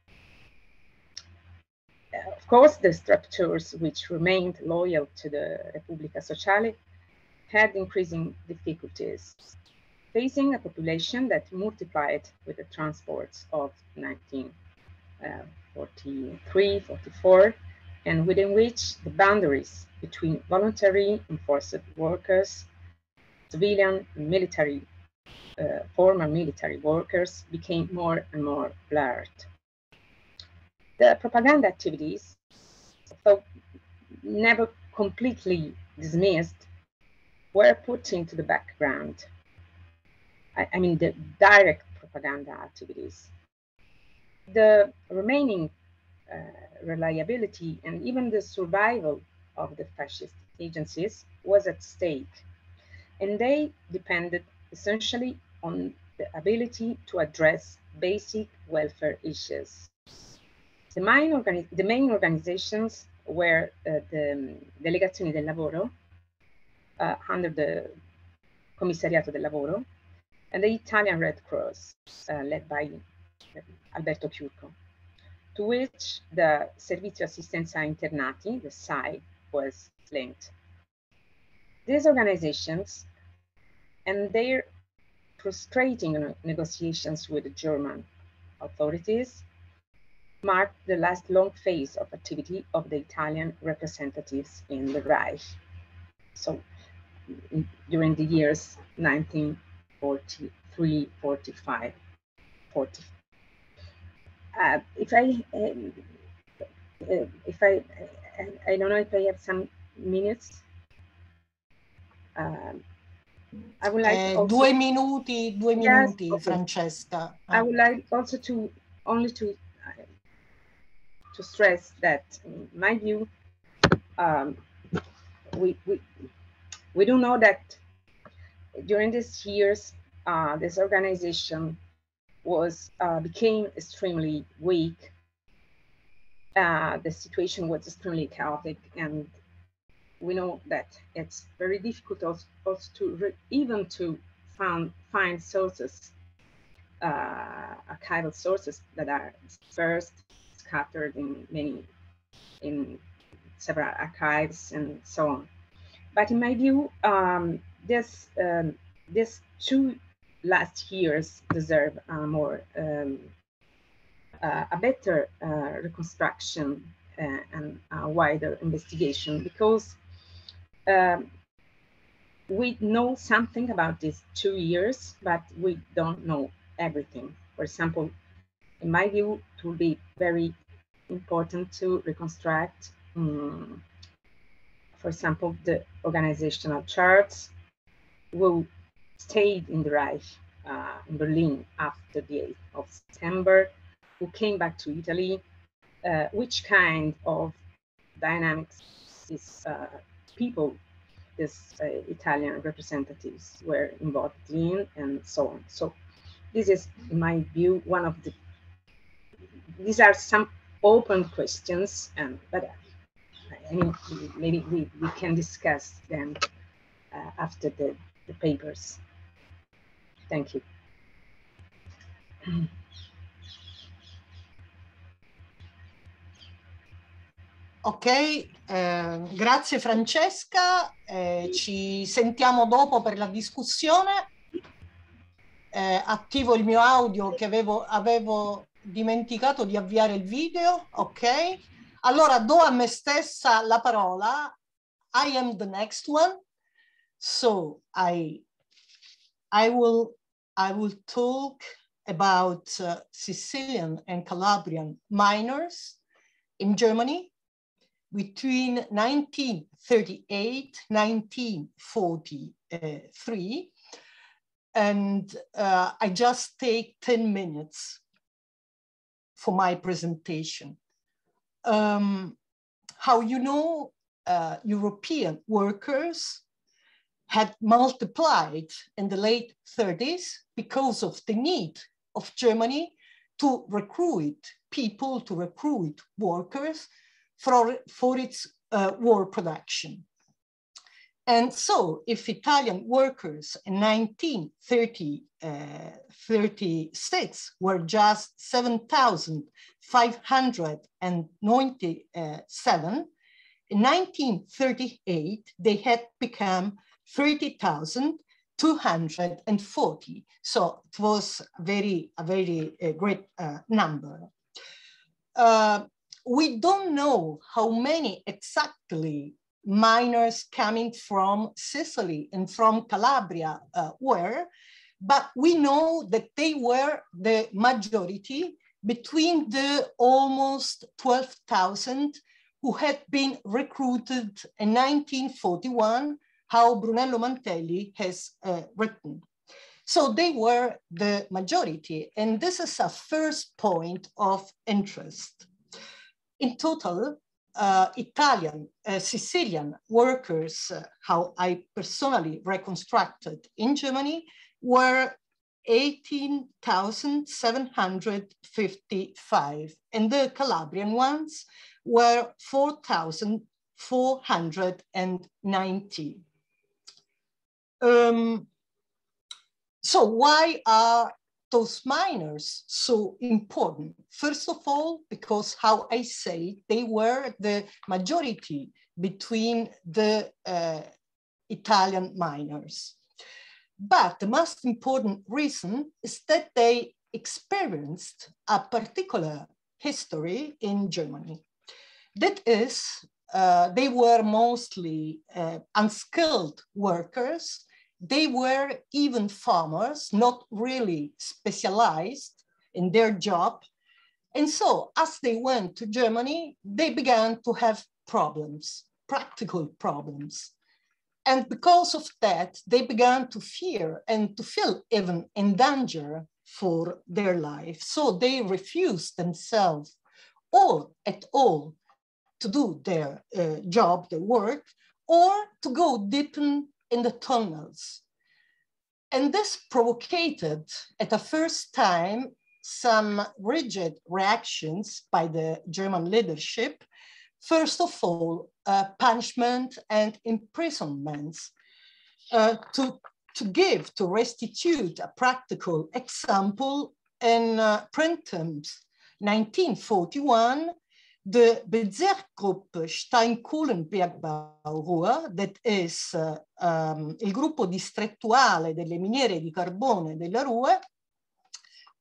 Of course, the structures which remained loyal to the Repubblica Sociale had increasing difficulties, facing a population that multiplied with the transports of nineteen forty-three, forty-four, and within which the boundaries between voluntary enforced workers, civilian and military, uh, former military workers became more and more blurred. The propaganda activities, though never completely dismissed, were put into the background. I, I mean, the direct propaganda activities. The remaining uh, reliability and even the survival of the fascist agencies was at stake, and they depended essentially on the ability to address basic welfare issues. The main, organi the main organizations were uh, the Delegazioni del Lavoro, uh, under the Commissariato del Lavoro, and the Italian Red Cross, uh, led by Alberto Chiurco, to which the Servizio Assistenza Internati, the S A I, was linked. These organizations and their frustrating negotiations with the German authorities marked the last long phase of activity of the Italian representatives in the Reich. So in, during the years nineteen forty-three, forty-five, forty. Uh, if I, um, uh, if I, I, I don't know if I have some minutes. Um, I would like eh, also, due minuti, due yes, minuti, okay. Francesca. I Ah. would like also to only to uh, to stress that, in my view, um, we we we do know that during these years, uh, this organization was uh, became extremely weak. Uh, the situation was extremely chaotic, and we know that it's very difficult also, also to re even to find find sources, uh, archival sources that are dispersed, scattered in many, in several archives and so on. But in my view, um, this um, these two last years deserve a more um, uh, a better uh, reconstruction uh, and a wider investigation, because um, we know something about these two years, but we don't know everything. For example, in my view, it will be very important to reconstruct, um, for example, the organizational charts who stayed in the Reich, uh, in Berlin after the eighth of September, who came back to Italy, uh, which kind of dynamics these uh, people, these uh, Italian representatives were involved in, and so on. So this is, in my view, one of the, these are some open questions, and but I mean, maybe we, we can discuss them uh, after the, the papers. Thank you. Ok, eh, grazie Francesca, eh, ci sentiamo dopo per la discussione. Eh, attivo il mio audio che avevo, avevo dimenticato di avviare il video, ok? Allora do a me stessa la parola. I am the next one, so I, I will, I will talk about uh, Sicilian and Calabrian miners in Germany between nineteen thirty-eight and nineteen forty-three, and uh, I just take ten minutes for my presentation. Um, how you know, uh, European workers had multiplied in the late thirties because of the need of Germany to recruit people, to recruit workers for, for its uh, war production. And so if Italian workers in nineteen thirty-six were just seven thousand five hundred ninety-seven, in nineteen thirty-eight, they had become thirty thousand two hundred forty. So it was very, a very uh, great uh, number. Uh, we don't know how many exactly miners coming from Sicily and from Calabria uh, were, but we know that they were the majority between the almost twelve thousand who had been recruited in nineteen forty-one, how Brunello Mantelli has uh, written. So they were the majority, and this is a first point of interest. In total, uh, Italian, uh, Sicilian workers, uh, how I personally reconstructed in Germany, were eighteen thousand seven hundred fifty-five, and the Calabrian ones were four thousand four hundred ninety. Um, so why are those miners so important? First of all, because how I say, they were the majority between the uh, Italian miners. But the most important reason is that they experienced a particular history in Germany. That is, uh, they were mostly uh, unskilled workers. They were even farmers, not really specialized in their job. And so as they went to Germany, they began to have problems, practical problems. And because of that, they began to fear and to feel even in danger for their life. So they refused themselves or at all to do their uh, job, their work, or to go deep in in the tunnels. And this provoked at the first time some rigid reactions by the German leadership. First of all, uh, punishment and imprisonments uh, to, to give, to restitute a practical example. In uh, Printemps nineteen forty-one, the Bezirksgruppe Steinkohlenbergbau, that is uh, um, il gruppo distrettuale delle miniere di carbone della Ruhr,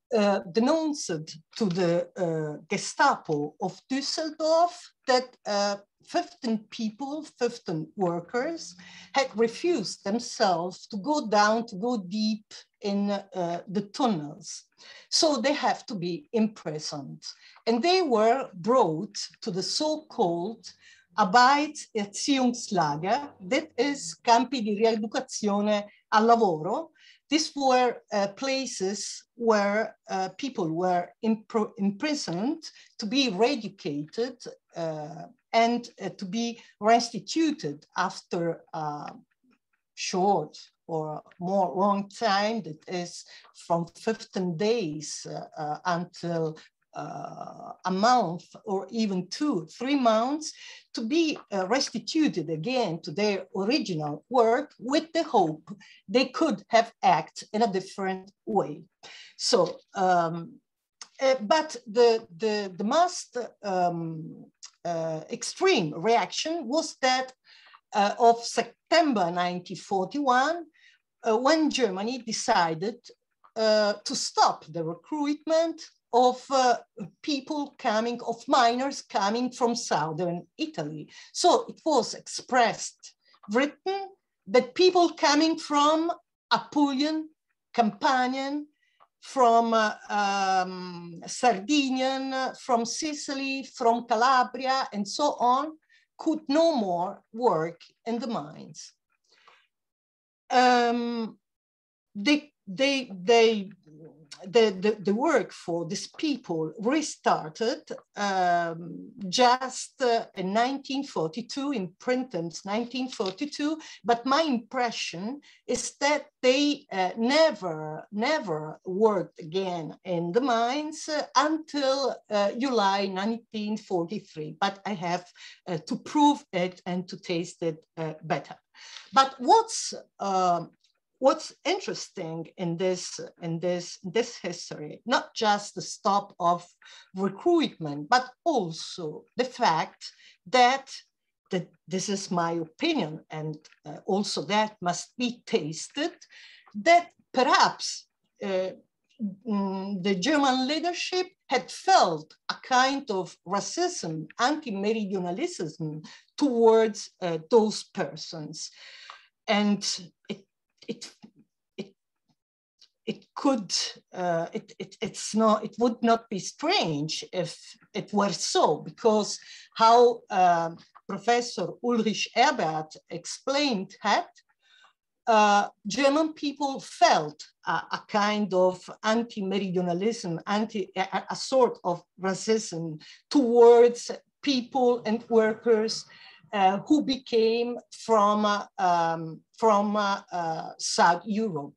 uh, denounced to the uh, Gestapo of Düsseldorf that uh, fifteen people, fifteen workers, had refused themselves to go down, to go deep in uh, the tunnels. So they have to be imprisoned. And they were brought to the so-called Arbeitserziehungslager, that is campi di rieducazione al lavoro. These were uh, places where uh, people were imprisoned to be reeducated uh, and uh, to be restituted after a short or more long time, that is from fifteen days uh, uh, until uh, a month or even two, three months, to be uh, restituted again to their original work with the hope they could have acted in a different way. So, um, uh, but the, the, the most um, uh, extreme reaction was that uh, of September nineteen forty-one, uh, when Germany decided uh, to stop the recruitment of uh, people coming, of miners coming from southern Italy. So it was expressed, written, that people coming from Apulian, Campanian, from uh, um, Sardinian, from Sicily, from Calabria, and so on, could no more work in the mines. Um, they, they, they, the, the, the work for these people restarted um, just uh, in nineteen forty-two, in Printemps nineteen forty-two, but my impression is that they uh, never, never worked again in the mines uh, until uh, July nineteen forty-three, but I have uh, to prove it and to taste it uh, better. But what's uh, What's interesting in this, in this, this history, not just the stop of recruitment, but also the fact that, that this is my opinion, and uh, also that must be tasted, that perhaps uh, mm, the German leadership had felt a kind of racism, anti-meridionalism towards uh, those persons. And it It, it, it could, uh, it, it, it's not, it would not be strange if it were so, because how uh, Professor Ulrich Erbert explained that, uh, German people felt a, a kind of anti-meridionalism, anti, a, a sort of racism towards people and workers Uh, who became from, uh, um, from uh, uh, South Europe.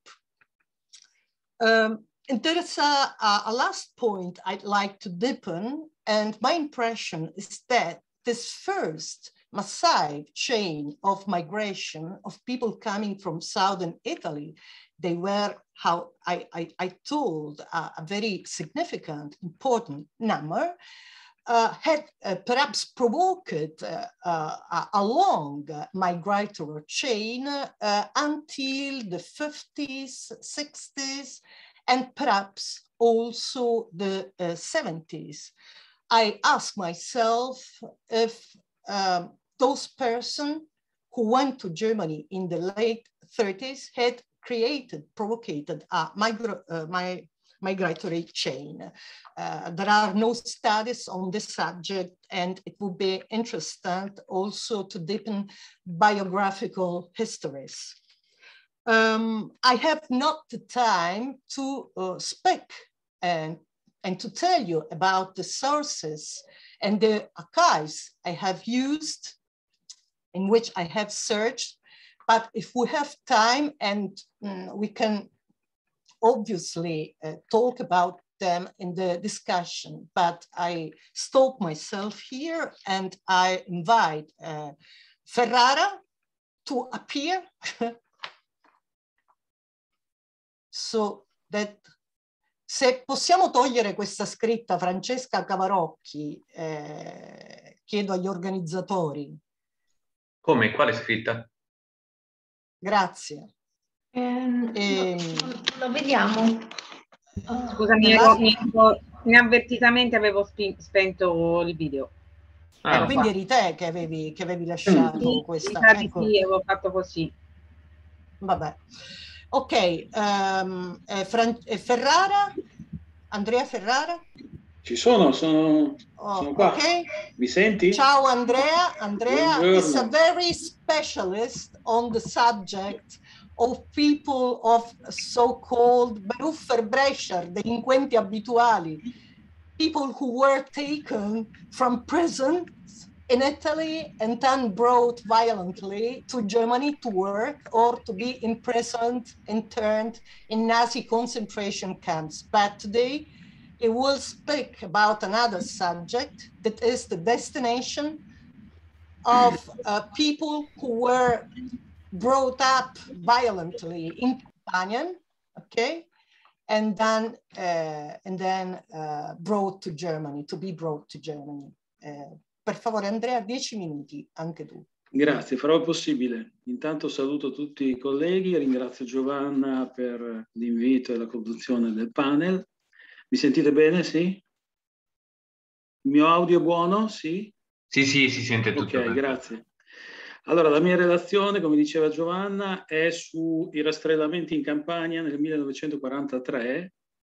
Um, and there is a, a last point I'd like to deepen, and my impression is that this first massive chain of migration of people coming from southern Italy, they were, how I, I, I told, uh, a very significant, important number, Uh, had uh, perhaps provoked uh, uh, a long uh, migratory chain uh, until the fifties, sixties, and perhaps also the uh, seventies. I ask myself if um, those persons who went to Germany in the late thirties had created, provoked a migra uh, my, migratory chain. Uh, there are no studies on this subject, and it would be interesting also to deepen biographical histories. Um, I have not the time to uh, speak and, and to tell you about the sources and the archives I have used, in which I have searched, but if we have time, and um, we can obviously uh, talk about them in the discussion, but I stop myself here and I invite uh, Ferrara to appear so that, se possiamo togliere questa scritta Francesca Cavarocchi, eh, chiedo agli organizzatori. Come? Quale scritta? Grazie. Eh, E, no, lo vediamo. Scusami, nella... avevo, inavvertitamente avevo spento il video. Ah, Ah, quindi eri te che avevi, che avevi lasciato sì, questa... Ecco. Sì, avevo fatto così. Vabbè. Ok, um, e Fran- e Ferrara? Andrea Ferrara? Ci sono, sono, Oh, sono qua. Okay. Mi senti? Ciao Andrea. Andrea Buongiorno. is a very specialist on the subject of people of so-called Berufsverbrecher, delinquenti abituali, people who were taken from prison in Italy and then brought violently to Germany to work or to be imprisoned, interned in Nazi concentration camps. But today, it will speak about another subject that is the destination of uh, people who were brought up violently in Campania, okay, and then uh, and then uh, brought to Germany, to be brought to Germany. Uh, per favore, Andrea, dieci minuti, anche tu. Grazie, farò il possibile. Intanto saluto tutti i colleghi, ringrazio Giovanna per l'invito e la conduzione del panel. Mi sentite bene, sì? Il mio audio è buono, sì? Sì, sì, si sente tutto. Ok, grazie. Allora, la mia relazione, come diceva Giovanna, è sui rastrellamenti in Campania nel millenovecentoquarantatré.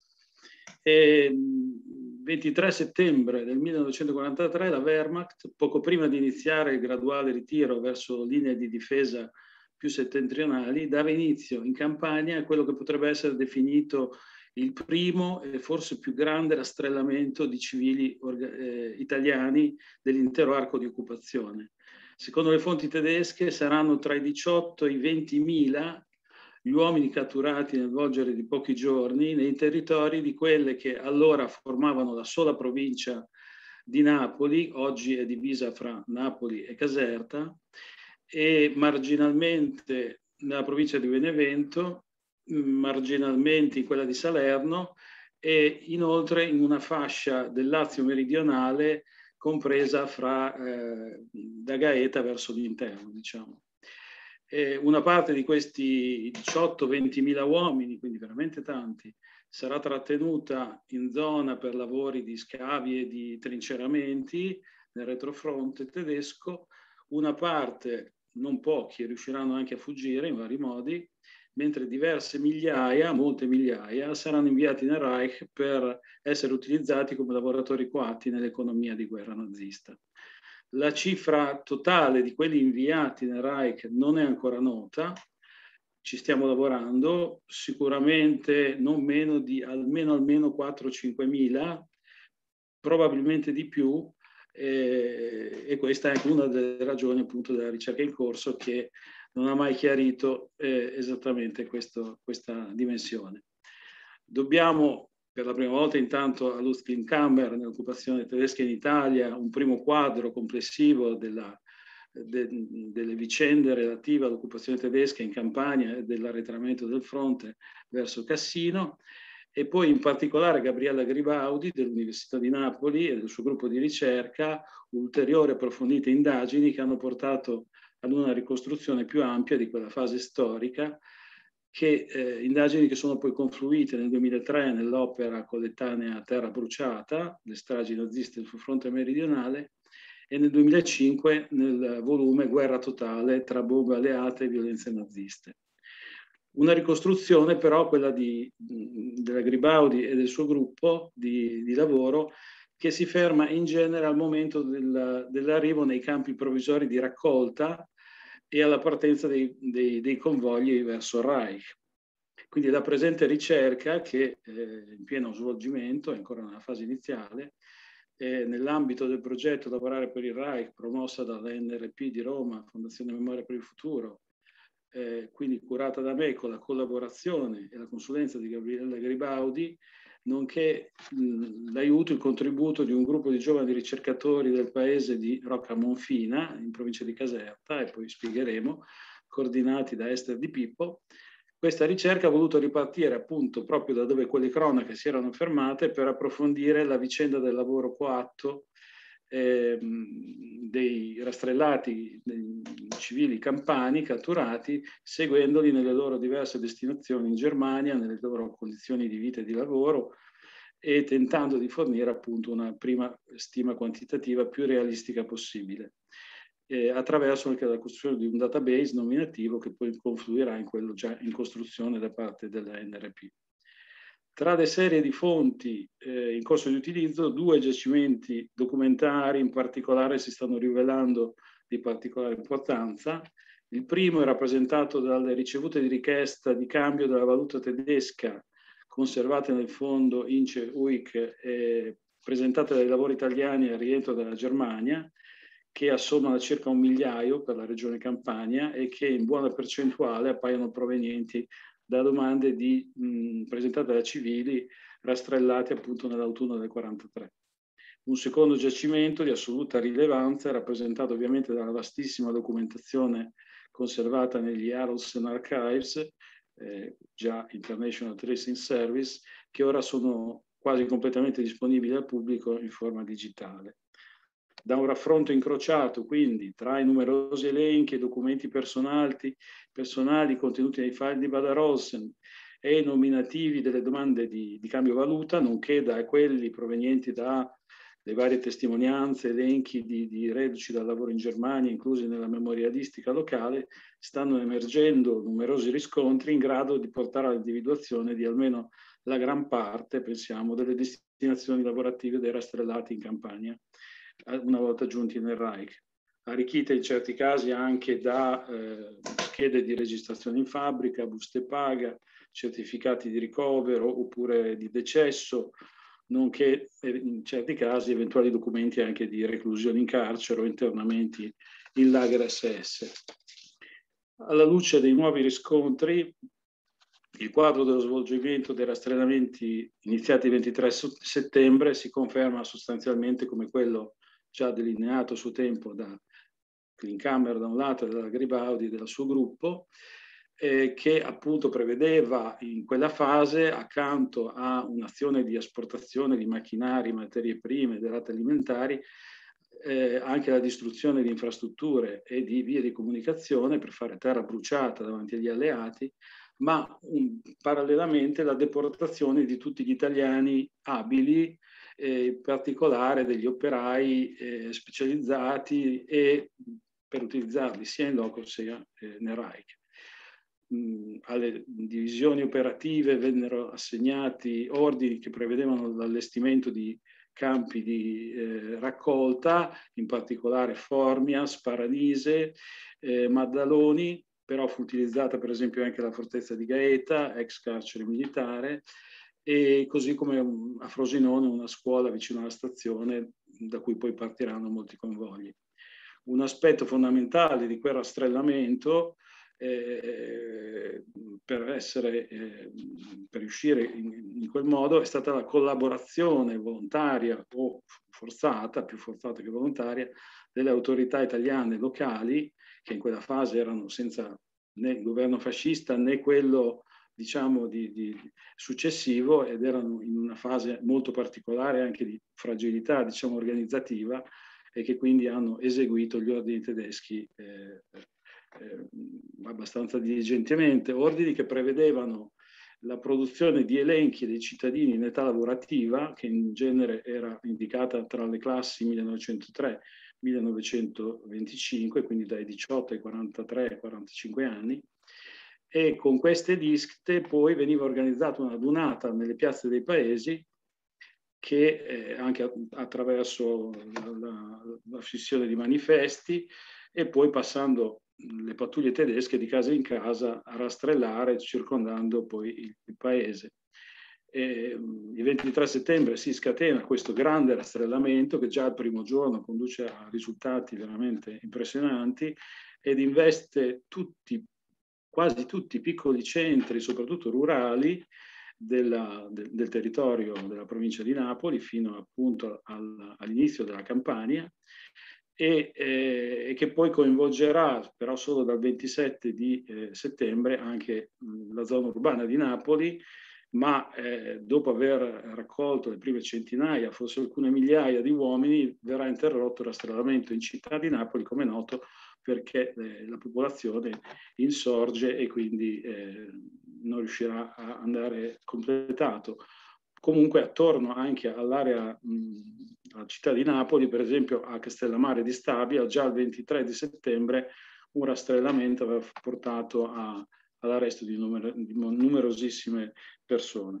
E ventitré settembre del millenovecentoquarantatré la Wehrmacht, poco prima di iniziare il graduale ritiro verso linee di difesa più settentrionali, dava inizio in Campania a quello che potrebbe essere definito il primo e forse più grande rastrellamento di civili eh, italiani dell'intero arco di occupazione. Secondo le fonti tedesche saranno tra i diciotto e i ventimila gli uomini catturati nel volgere di pochi giorni nei territori di quelle che allora formavano la sola provincia di Napoli, oggi è divisa fra Napoli e Caserta, e marginalmente nella provincia di Benevento, marginalmente in quella di Salerno e inoltre in una fascia del Lazio meridionale compresa fra eh, da Gaeta verso l'interno, diciamo. E una parte di questi diciotto ventimila uomini, quindi veramente tanti, sarà trattenuta in zona per lavori di scavi e di trinceramenti nel retrofronte tedesco. Una parte, non pochi, riusciranno anche a fuggire in vari modi, mentre diverse migliaia, molte migliaia, saranno inviati nel Reich per essere utilizzati come lavoratori coatti nell'economia di guerra nazista. La cifra totale di quelli inviati nel Reich non è ancora nota, ci stiamo lavorando, sicuramente non meno di almeno, almeno quattro cinque mila, probabilmente di più, eh, e questa è anche una delle ragioni appunto della ricerca in corso che non ha mai chiarito eh, esattamente questo, questa dimensione. Dobbiamo per la prima volta intanto all'Usklinkammer, nell'occupazione tedesca in Italia, un primo quadro complessivo della, de, delle vicende relative all'occupazione tedesca in Campania e dell'arretramento del fronte verso Cassino, e poi in particolare Gabriella Gribaudi dell'Università di Napoli e del suo gruppo di ricerca, ulteriori approfondite indagini che hanno portato ad una ricostruzione più ampia di quella fase storica, che eh, indagini che sono poi confluite nel duemilatré nell'opera coetanea Terra bruciata, le stragi naziste sul fronte meridionale, e nel duemilacinque nel volume Guerra totale tra bombe alleate e violenze naziste. Una ricostruzione però, quella di, della Gribaudi e del suo gruppo di, di lavoro, che si ferma in genere al momento del, dell'arrivo nei campi provvisori di raccolta e alla partenza dei, dei, dei convogli verso il Reich. Quindi la presente ricerca, che è in pieno svolgimento, è ancora nella fase iniziale, eh, nell'ambito del progetto Lavorare per il Reich, promossa dall'N R P di Roma, Fondazione Memoria per il Futuro, eh, quindi curata da me con la collaborazione e la consulenza di Gabriella Gribaudi, nonché l'aiuto e il contributo di un gruppo di giovani ricercatori del paese di Rocca Monfina, in provincia di Caserta, e poi spiegheremo, coordinati da Esther Di Pippo. Questa ricerca ha voluto ripartire appunto proprio da dove quelle cronache si erano fermate per approfondire la vicenda del lavoro coatto eh, dei rastrellati dei civili campani catturati, seguendoli nelle loro diverse destinazioni in Germania, nelle loro condizioni di vita e di lavoro, e tentando di fornire appunto una prima stima quantitativa più realistica possibile, eh, attraverso anche la costruzione di un database nominativo che poi confluirà in quello già in costruzione da parte della N R P. Tra le serie di fonti eh, in corso di utilizzo, due giacimenti documentari in particolare si stanno rivelando di particolare importanza. Il primo è rappresentato dalle ricevute di richiesta di cambio della valuta tedesca conservate nel fondo I N C E U I C e presentate dai lavori italiani al rientro dalla Germania, che assommano a circa un migliaio per la regione Campania e che in buona percentuale appaiono provenienti da domande di, mh, presentate da civili rastrellati appunto nell'autunno del quarantatré. Un secondo giacimento di assoluta rilevanza è rappresentato ovviamente dalla vastissima documentazione conservata negli Haraldsen Archives, eh, già International Tracing Service, che ora sono quasi completamente disponibili al pubblico in forma digitale. Da un raffronto incrociato, quindi, tra i numerosi elenchi e documenti personali, personali contenuti nei file di Badar Olsen e i nominativi delle domande di, di cambio valuta, nonché da quelli provenienti dalle varie testimonianze, elenchi di, di reduci dal lavoro in Germania, inclusi nella memorialistica locale, stanno emergendo numerosi riscontri in grado di portare all'individuazione di almeno la gran parte, pensiamo, delle destinazioni lavorative dei rastrellati in Campania, una volta giunti nel Reich, arricchite in certi casi anche da eh, schede di registrazione in fabbrica, buste paga, certificati di ricovero oppure di decesso, nonché in certi casi eventuali documenti anche di reclusione in carcere o internamenti in lager S S. Alla luce dei nuovi riscontri, il quadro dello svolgimento dei rastrellamenti iniziati il ventitré settembre si conferma sostanzialmente come quello già delineato a suo tempo da Klinkhammer da un lato e da Garibaldi del suo gruppo, eh, che appunto prevedeva in quella fase, accanto a un'azione di esportazione di macchinari, materie prime, derrate alimentari, eh, anche la distruzione di infrastrutture e di vie di comunicazione per fare terra bruciata davanti agli alleati, ma um, parallelamente la deportazione di tutti gli italiani abili, eh, in particolare degli operai eh, specializzati e per utilizzarli sia in loco sia eh, nel Reich. Mm, alle divisioni operative vennero assegnati ordini che prevedevano l'allestimento di campi di eh, raccolta, in particolare Formias, Paranise, eh, Maddaloni, però fu utilizzata per esempio anche la fortezza di Gaeta, ex carcere militare, e così come a Frosinone una scuola vicino alla stazione da cui poi partiranno molti convogli. Un aspetto fondamentale di quel rastrellamento eh, per essere, eh, per riuscire in, in quel modo è stata la collaborazione volontaria o forzata, più forzata che volontaria, delle autorità italiane locali, che in quella fase erano senza né il governo fascista né quello diciamo di, di successivo, ed erano in una fase molto particolare anche di fragilità diciamo organizzativa, e che quindi hanno eseguito gli ordini tedeschi eh, eh, abbastanza diligentemente, ordini che prevedevano la produzione di elenchi dei cittadini in età lavorativa, che in genere era indicata tra le classi millenovecentotre millenovecentoventicinque, quindi dai diciotto ai quarantatré quarantacinque anni, e con queste liste poi veniva organizzata una adunata nelle piazze dei paesi, che eh, anche attraverso la, la, la fissione di manifesti, e poi passando le pattuglie tedesche di casa in casa a rastrellare, circondando poi il, il paese. E, il ventitré settembre si scatena questo grande rastrellamento che già al primo giorno conduce a risultati veramente impressionanti ed investe tutti, quasi tutti i piccoli centri, soprattutto rurali, Della, del, del territorio della provincia di Napoli fino appunto al, all'inizio della Campania, e, eh, e che poi coinvolgerà però solo dal ventisette di eh, settembre anche mh, la zona urbana di Napoli, ma eh, dopo aver raccolto le prime centinaia, forse alcune migliaia di uomini, verrà interrotto il rastrellamento in città di Napoli, come è noto, perché eh, la popolazione insorge e quindi eh, non riuscirà a andare completato. Comunque attorno anche all'area, alla città di Napoli, per esempio a Castellammare di Stabia, già il ventitré di settembre un rastrellamento aveva portato a, all'arresto di, numer di numerosissime persone.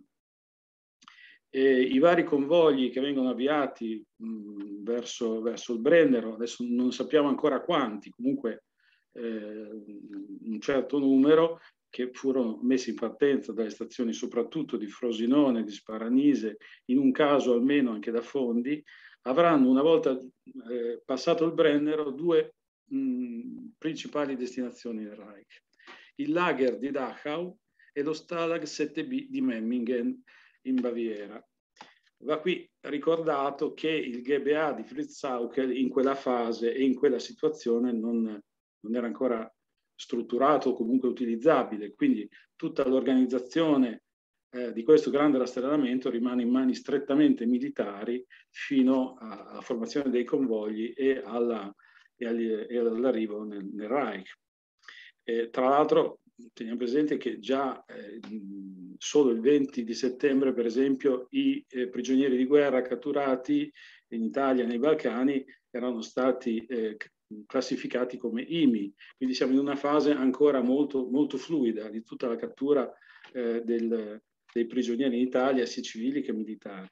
E i vari convogli che vengono avviati mh, verso, verso il Brennero, adesso non sappiamo ancora quanti, comunque eh, un certo numero, che furono messi in partenza dalle stazioni soprattutto di Frosinone, di Sparanise, in un caso almeno anche da Fondi, avranno una volta eh, passato il Brennero due mh, principali destinazioni del Reich: il lager di Dachau e lo Stalag sette B di Memmingen in Baviera. Va qui ricordato che il G B A di Fritz Sauckel in quella fase e in quella situazione non, non era ancora strutturato o comunque utilizzabile, quindi tutta l'organizzazione eh, di questo grande rastrellamento rimane in mani strettamente militari fino alla formazione dei convogli e, alla, e, agli, e all'arrivo nel, nel Reich. E, tra l'altro teniamo presente che già eh, solo il venti di settembre, per esempio, i eh, prigionieri di guerra catturati in Italia e nei Balcani erano stati eh, classificati come I M I, quindi siamo in una fase ancora molto, molto fluida di tutta la cattura eh, del, dei prigionieri in Italia, sia civili che militari.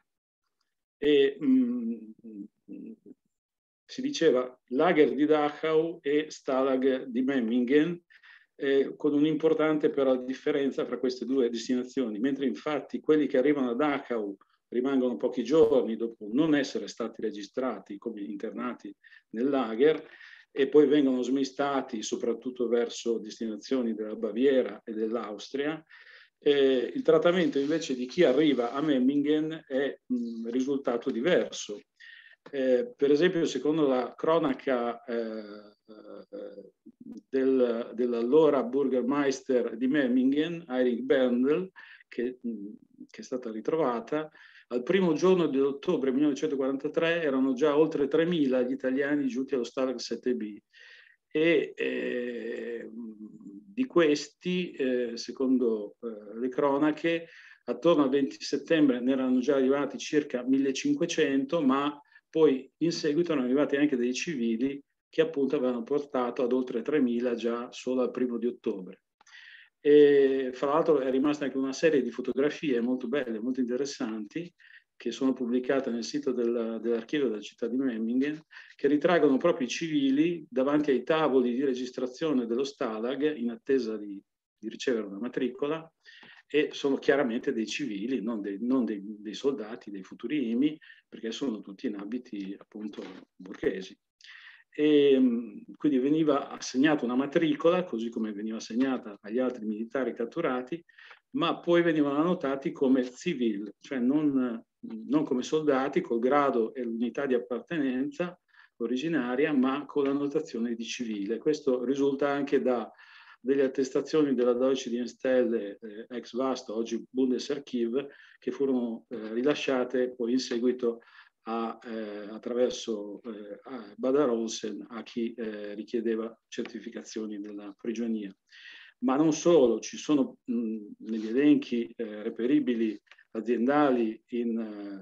E mh, si diceva Lager di Dachau e Stalag di Memmingen, eh, con un'importante però differenza fra queste due destinazioni, mentre infatti quelli che arrivano a Dachau rimangono pochi giorni dopo non essere stati registrati come internati nel lager e poi vengono smistati soprattutto verso destinazioni della Baviera e dell'Austria. Eh, il trattamento invece di chi arriva a Memmingen è mh, risultato diverso. Eh, per esempio, secondo la cronaca eh, del, dell'allora Bürgermeister di Memmingen, Heinrich Berndl, che, che è stata ritrovata, al primo giorno di ottobre millenovecentoquarantatré erano già oltre tremila gli italiani giunti allo Stalag sette B e eh, di questi, eh, secondo eh, le cronache, attorno al venti settembre ne erano già arrivati circa millecinquecento, ma poi in seguito erano arrivati anche dei civili che appunto avevano portato ad oltre tremila già solo al primo di ottobre. E fra l'altro è rimasta anche una serie di fotografie molto belle, molto interessanti, che sono pubblicate nel sito del, dell'archivio della città di Memmingen, che ritraggono proprio i civili davanti ai tavoli di registrazione dello Stalag in attesa di, di ricevere una matricola, e sono chiaramente dei civili, non dei, non dei, dei soldati, dei futuri I M I, perché sono tutti in abiti appunto borghesi. E quindi veniva assegnata una matricola, così come veniva assegnata agli altri militari catturati, ma poi venivano annotati come civil, cioè non, non come soldati col grado e l'unità di appartenenza originaria, ma con la notazione di civile. Questo risulta anche da delle attestazioni della Deutsche Dienststelle eh, ex Vasto, oggi Bundesarchiv, che furono eh, rilasciate poi in seguito A, eh, attraverso eh, a Badar Olsen a chi eh, richiedeva certificazioni della prigionia. Ma non solo, ci sono mh, negli elenchi eh, reperibili aziendali in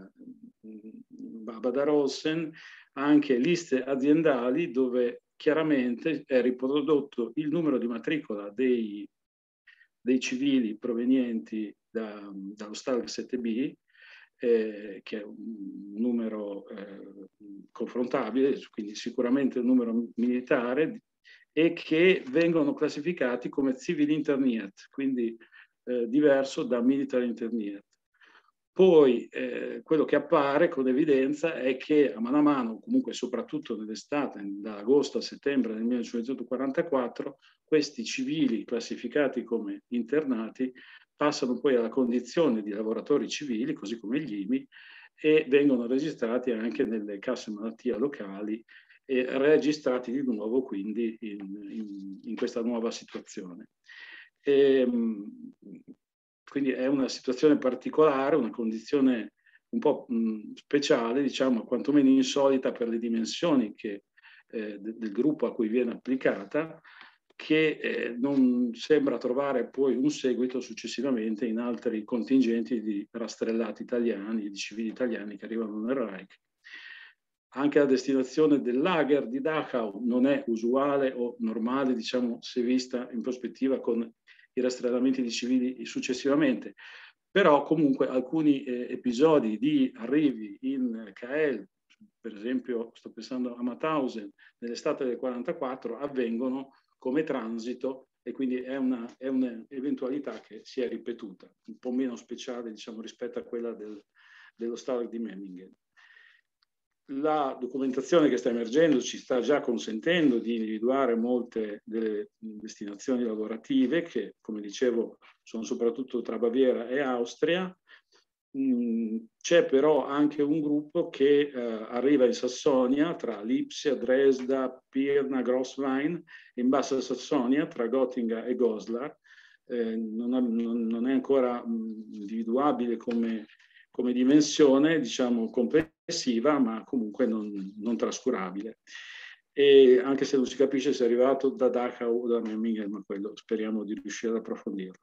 uh, Badar Olsen anche liste aziendali dove chiaramente è riprodotto il numero di matricola dei, dei civili provenienti da, dallo Stalag sette B, Eh, che è un numero eh, confrontabile, quindi sicuramente un numero militare, e che vengono classificati come civil interniert, quindi eh, diverso da military interniert. Poi eh, quello che appare con evidenza è che a mano a mano, comunque soprattutto nell'estate, da agosto a settembre del millenovecentoquarantaquattro, questi civili classificati come internati passano poi alla condizione di lavoratori civili, così come gli I M I, e vengono registrati anche nelle casse malattia locali e registrati di nuovo quindi in, in, in questa nuova situazione. E, quindi è una situazione particolare, una condizione un po' mh, speciale, diciamo, quantomeno insolita per le dimensioni che, eh, de del gruppo a cui viene applicata, che eh, non sembra trovare poi un seguito successivamente in altri contingenti di rastrellati italiani, di civili italiani che arrivano nel Reich. Anche la destinazione del lager di Dachau non è usuale o normale, diciamo, se vista in prospettiva con i rastrellamenti di civili successivamente. Però comunque alcuni eh, episodi di arrivi in K L, per esempio sto pensando a Mauthausen, nell'estate del quarantaquattro, avvengono come transito e quindi è una, è un'eventualità che si è ripetuta, un po' meno speciale, diciamo, rispetto a quella del, dello Stalag di Memmingen. La documentazione che sta emergendo ci sta già consentendo di individuare molte delle destinazioni lavorative che, come dicevo, sono soprattutto tra Baviera e Austria. C'è però anche un gruppo che eh, arriva in Sassonia, tra Lipsia, Dresda, Pirna, Grosswein, in Bassa Sassonia, tra Gottinga e Goslar. Eh, non, ha, non, non è ancora mh, individuabile come, come dimensione, diciamo, complessiva, ma comunque non, non trascurabile. E anche se non si capisce se è arrivato da Dachau o da Memmingen, ma quello speriamo di riuscire ad approfondirlo.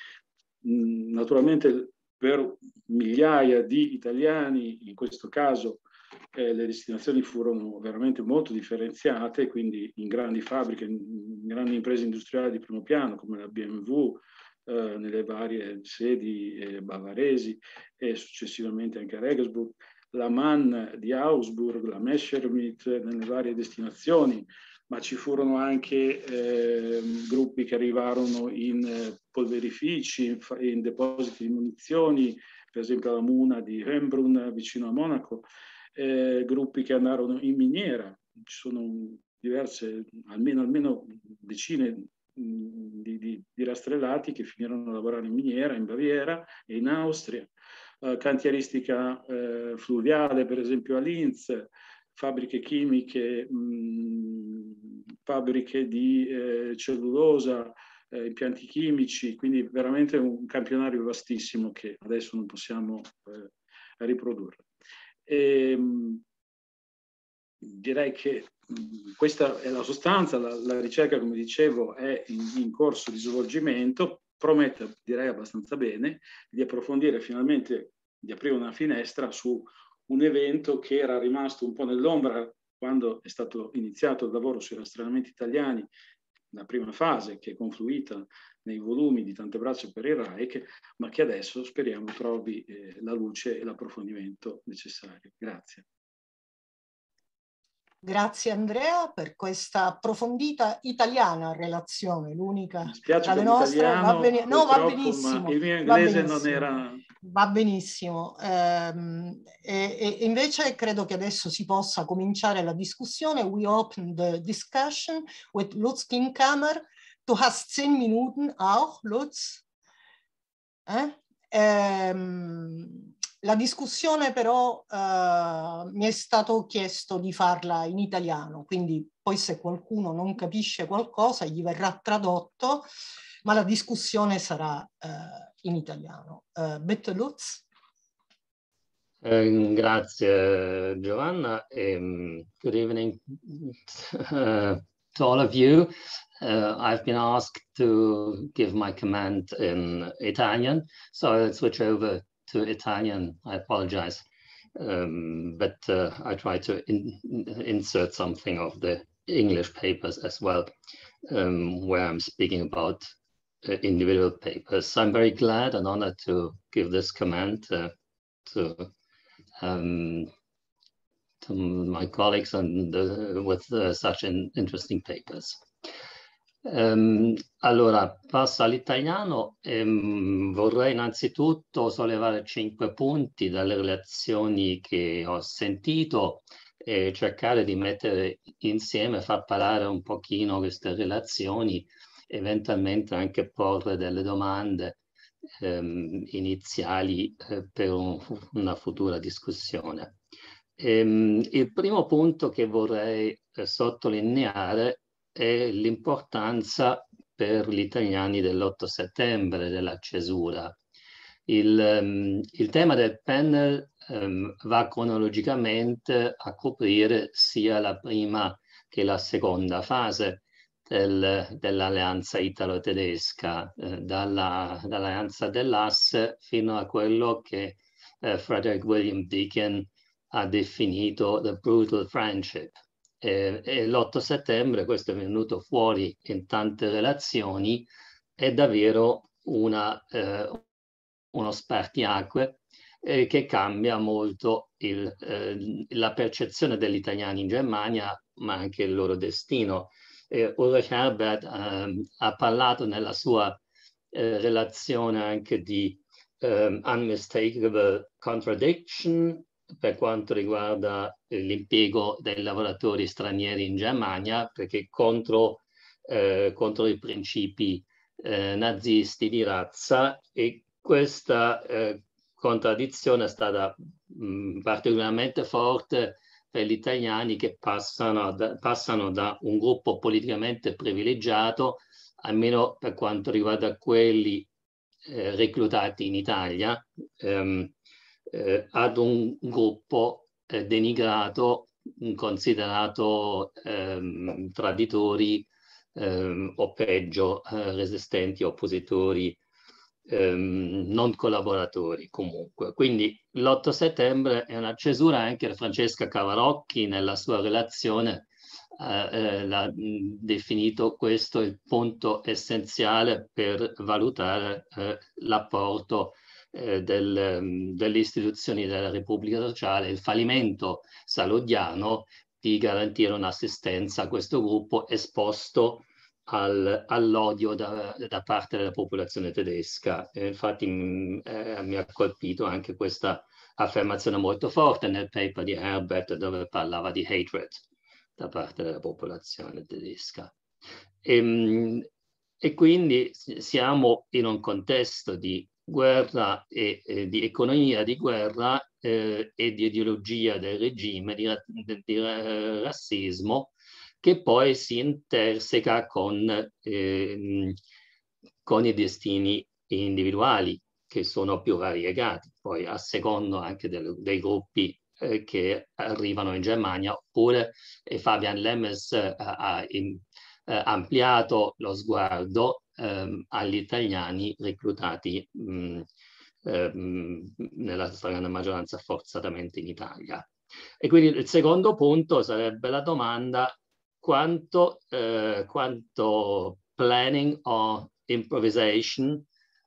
Mh, naturalmente per migliaia di italiani, in questo caso eh, le destinazioni furono veramente molto differenziate, quindi in grandi fabbriche, in, in grandi imprese industriali di primo piano come la B M W, eh, nelle varie sedi eh, bavaresi e successivamente anche a Regensburg, la MAN di Augsburg, la Messerschmitt nelle varie destinazioni, ma ci furono anche eh, gruppi che arrivarono in eh, polverifici, in, in depositi di munizioni, per esempio la Muna di Hembrun vicino a Monaco, eh, gruppi che andarono in miniera. Ci sono diverse, almeno, almeno decine mh, di, di, di rastrellati che finirono a lavorare in miniera in Baviera e in Austria, eh, cantieristica eh, fluviale per esempio a Linz, fabbriche chimiche, mh, fabbriche di eh, cellulosa, eh, impianti chimici, quindi veramente un campionario vastissimo che adesso non possiamo eh, riprodurre. E, mh, direi che mh, questa è la sostanza, la, la ricerca, come dicevo, è in, in corso di svolgimento, promette, direi abbastanza bene, di approfondire finalmente, di aprire una finestra su un evento che era rimasto un po' nell'ombra quando è stato iniziato il lavoro sui rastrellamenti italiani, la prima fase che è confluita nei volumi di Tante braccia per il Reich, ma che adesso speriamo trovi eh, la luce e l'approfondimento necessario. Grazie. Grazie Andrea per questa approfondita italiana relazione, l'unica tra le nostre. Va bene... No, va benissimo. Il mio inglese non era... Va benissimo. Um, e, e invece credo che adesso si possa cominciare la discussione. We open the discussion with Lutz Klinkhammer. Du hast zehn Minuten auch, Lutz. Eh? Um, La discussione però uh, mi è stato chiesto di farla in italiano, quindi poi se qualcuno non capisce qualcosa gli verrà tradotto, ma la discussione sarà uh, in italiano. Uh, bitte Lutz. Eh, grazie Giovanna. Um, good evening uh, to all of you. Uh, I've been asked to give my comment in Italian, so I'll switch over to Italian. I apologize, um, but uh, I try to in, insert something of the English papers as well, um, where I'm speaking about uh, individual papers. I'm very glad and honored to give this comment uh, to, um, to my colleagues and uh, with uh, such in, interesting papers. Um, allora, passo all'italiano. Um, vorrei innanzitutto sollevare cinque punti dalle relazioni che ho sentito e cercare di mettere insieme, far parlare un pochino queste relazioni, eventualmente anche porre delle domande um, iniziali eh, per un, una futura discussione. Um, il primo punto che vorrei eh, sottolineare è l'importanza per gli italiani dell'otto settembre della cesura. Il, um, il tema del panel um, va cronologicamente a coprire sia la prima che la seconda fase del, dell'alleanza italo-tedesca, eh, dalla, dall'alleanza dell'asse fino a quello che eh, Frederick William Deakin ha definito the brutal friendship. Eh, e l'otto settembre questo è venuto fuori in tante relazioni, è davvero una, eh, uno spartiacque eh, che cambia molto il, eh, la percezione degli italiani in Germania, ma anche il loro destino. Eh, Ulrich Herbert eh, ha parlato nella sua eh, relazione anche di um, unmistakable contradiction per quanto riguarda eh, l'impiego dei lavoratori stranieri in Germania, perché contro, eh, contro i principi eh, nazisti di razza, e questa eh, contraddizione è stata mh, particolarmente forte per gli italiani che passano da, passano da un gruppo politicamente privilegiato, almeno per quanto riguarda quelli eh, reclutati in Italia, ehm, eh, ad un gruppo eh, denigrato, considerato ehm, traditori ehm, o peggio eh, resistenti, oppositori, ehm, non collaboratori comunque. Quindi l'otto settembre è una cesura. Anche Francesca Cavarocchi nella sua relazione eh, l'ha definito questo il punto essenziale per valutare eh, l'apporto eh, del, delle istituzioni della Repubblica Sociale, il fallimento salodiano di garantire un'assistenza a questo gruppo esposto al, all'odio da, da parte della popolazione tedesca. E infatti mh, eh, mi ha colpito anche questa affermazione molto forte nel paper di Herbert, dove parlava di hatred da parte della popolazione tedesca. E, e quindi siamo in un contesto di guerra e, e di economia di guerra eh, e di ideologia del regime, di, di, di razzismo, che poi si interseca con, eh, con i destini individuali, che sono più variegati, poi a secondo anche del, dei gruppi eh, che arrivano in Germania. Oppure eh, Fabian Lemmes eh, ha in, eh, ampliato lo sguardo eh, agli italiani reclutati mh, eh, nella stragrande maggioranza forzatamente in Italia. E quindi il secondo punto sarebbe la domanda: quanto, eh, quanto planning o improvisation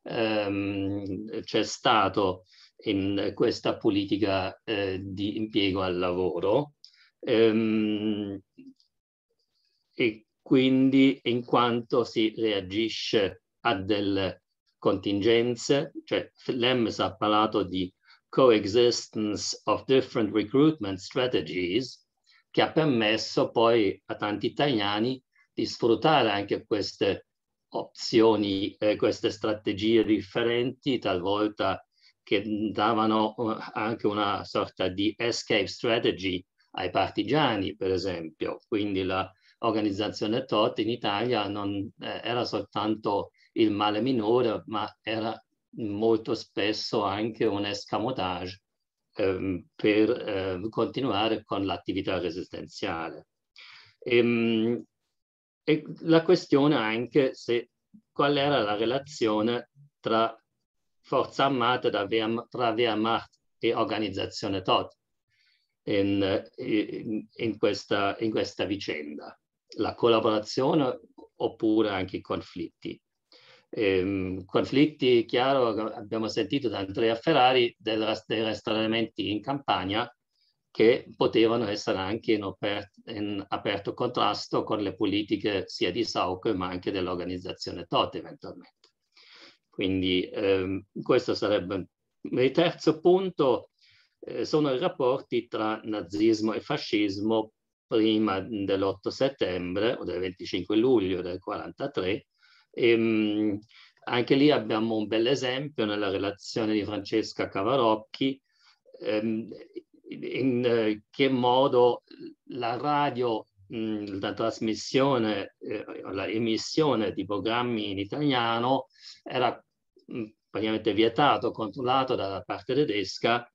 ehm, c'è stato in questa politica eh, di impiego al lavoro, ehm, e quindi in quanto si reagisce a delle contingenze. Cioè Lemmes ha parlato di coexistence of different recruitment strategies, che ha permesso poi a tanti italiani di sfruttare anche queste opzioni, eh, queste strategie differenti, talvolta che davano anche una sorta di escape strategy ai partigiani, per esempio. Quindi l'organizzazione Todt in Italia non eh, era soltanto il male minore, ma era molto spesso anche un escamotage ehm, per eh, continuare con l'attività resistenziale. E, e la questione anche se qual era la relazione tra forza armata da Wehrmacht, tra Wehrmacht e organizzazione Todt in, in, in, questa, in questa vicenda. La collaborazione oppure anche i conflitti. Eh, conflitti, chiaro, abbiamo sentito da Andrea Ferrari del, dei restauramenti in Campania, che potevano essere anche in, in aperto contrasto con le politiche sia di Saucke ma anche dell'organizzazione Todt eventualmente. Quindi ehm, questo sarebbe. Il terzo punto eh, sono i rapporti tra nazismo e fascismo prima dell'otto settembre o del venticinque luglio del quarantatré. E, mh, anche lì abbiamo un bel esempio nella relazione di Francesca Cavarocchi, ehm, in eh, che modo la radio, mh, la trasmissione, eh, la emissione di programmi in italiano era mh, praticamente vietato, controllato dalla parte tedesca,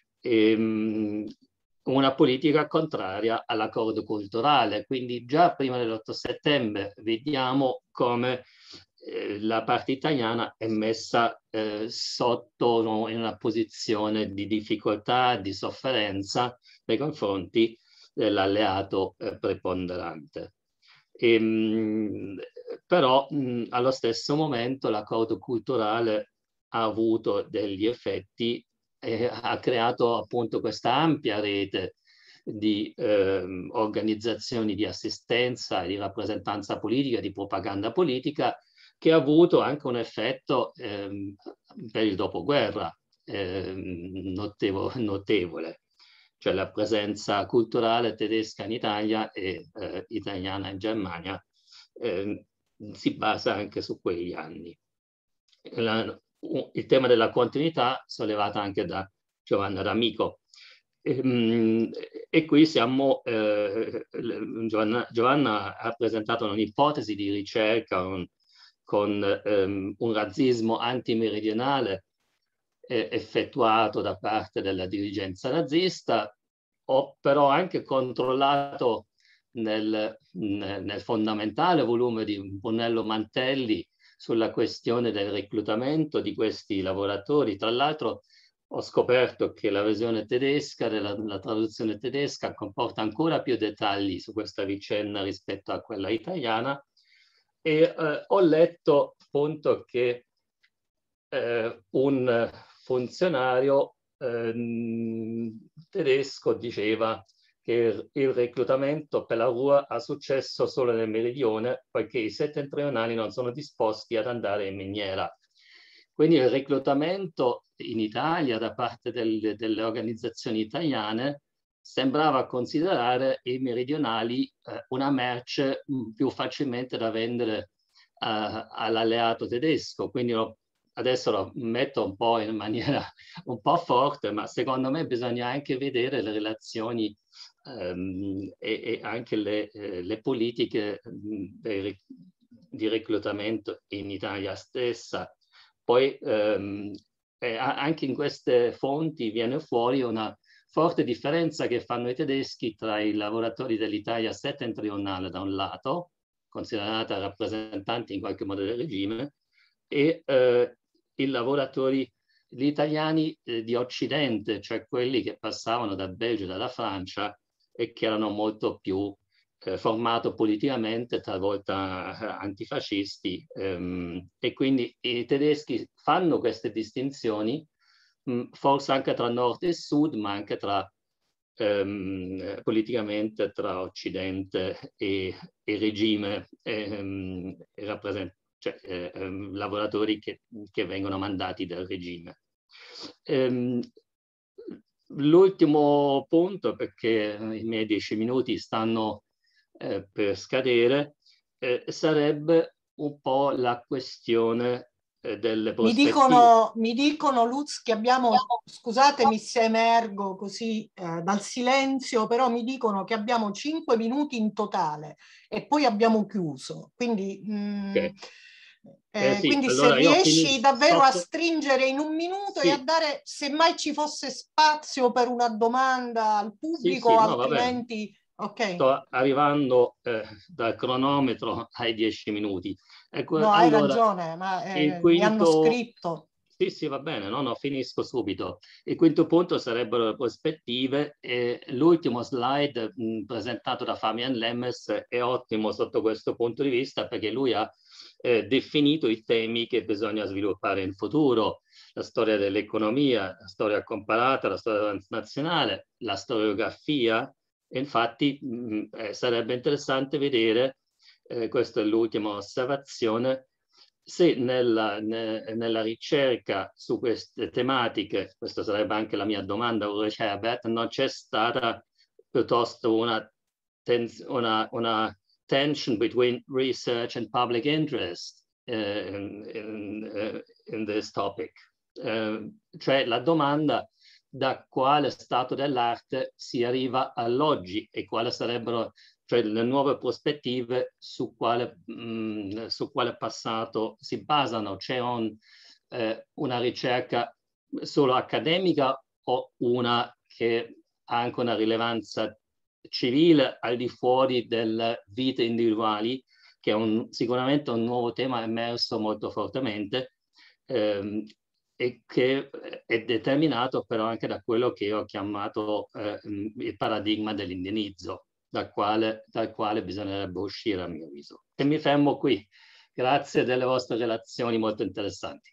ehm, una politica contraria all'accordo culturale. Quindi già prima dell'otto settembre vediamo come eh, la parte italiana è messa eh, sotto, no, in una posizione di difficoltà, di sofferenza nei confronti dell'alleato eh, preponderante. E, mh, però mh, allo stesso momento l'accordo culturale ha avuto degli effetti e ha creato appunto questa ampia rete di eh, organizzazioni di assistenza e di rappresentanza politica, di propaganda politica, che ha avuto anche un effetto eh, per il dopoguerra eh, notevo, notevole. Cioè la presenza culturale tedesca in Italia e eh, italiana in Germania eh, si basa anche su quegli anni. La, il tema della continuità sollevata anche da Giovanna D'Amico. E, e qui siamo, eh, Giovanna, Giovanna ha presentato un'ipotesi di ricerca un, con um, un razzismo antimeridionale eh, effettuato da parte della dirigenza nazista, ho però anche controllato nel, nel fondamentale volume di Brunello Mantelli sulla questione del reclutamento di questi lavoratori. Tra l'altro ho scoperto che la versione tedesca, della, la traduzione tedesca, comporta ancora più dettagli su questa vicenda rispetto a quella italiana, e eh, ho letto appunto che eh, un funzionario eh, tedesco diceva che il reclutamento per la R U A ha successo solo nel meridione, poiché i settentrionali non sono disposti ad andare in miniera. Quindi il reclutamento in Italia da parte del, delle organizzazioni italiane sembrava considerare i meridionali eh, una merce mh, più facilmente da vendere uh, all'alleato tedesco. Quindi lo, adesso lo metto un po' in maniera un po' forte, ma secondo me bisogna anche vedere le relazioni um, e, e anche le, eh, le politiche mh, di reclutamento in Italia stessa. Poi um, eh, anche in queste fonti viene fuori una forte differenza che fanno i tedeschi tra i lavoratori dell'Italia settentrionale da un lato, considerata rappresentanti in qualche modo del regime, e eh, i lavoratori, gli italiani eh, di Occidente, cioè quelli che passavano dal Belgio e dalla Francia e che erano molto più eh, formati politicamente, talvolta eh, antifascisti, ehm, e quindi i tedeschi fanno queste distinzioni, forse anche tra nord e sud, ma anche tra ehm, politicamente tra Occidente e, e regime, ehm, e rappresent- cioè eh, ehm, lavoratori che, che vengono mandati dal regime. Ehm, l'ultimo punto, perché i miei dieci minuti stanno eh, per scadere, eh, sarebbe un po' la questione delle mi dicono, mi dicono Lutz che abbiamo, scusatemi se emergo così eh, dal silenzio, però mi dicono che abbiamo cinque minuti in totale e poi abbiamo chiuso, quindi, mh, okay. eh, eh sì, quindi allora se riesci finito, davvero sotto... a stringere in un minuto sì. E a dare, semmai ci fosse spazio per una domanda al pubblico, sì, sì, no, altrimenti... Okay. Sto arrivando eh, dal cronometro ai dieci minuti. Ecco, no, allora, hai ragione, ma eh, il quinto... mi hanno scritto. Sì, sì, va bene, no, no, finisco subito. Il quinto punto sarebbero le prospettive. E l'ultimo slide mh, presentato da Fabian Lemmes è ottimo sotto questo punto di vista, perché lui ha eh, definito i temi che bisogna sviluppare in futuro: la storia dell'economia, la storia comparata, la storia transnazionale, la storiografia. Infatti mh, eh, sarebbe interessante vedere, eh, questa è l'ultima osservazione, se nella, ne, nella ricerca su queste tematiche, questa sarebbe anche la mia domanda a Ulrich Herbert, non c'è stata piuttosto una, tens una, una tension between research and public interest uh, in, in, uh, in this topic. Uh, cioè la domanda: da quale stato dell'arte si arriva all'oggi e quali sarebbero, cioè, le nuove prospettive su quale, mh, su quale passato si basano. C'è un eh, una ricerca solo accademica o una che ha anche una rilevanza civile al di fuori delle vite individuali, che è un, sicuramente un nuovo tema emerso molto fortemente ehm, e che è determinato però anche da quello che io ho chiamato eh, il paradigma dell'indennizzo, dal quale, dal quale bisognerebbe uscire a mio avviso. E mi fermo qui. Grazie delle vostre relazioni molto interessanti.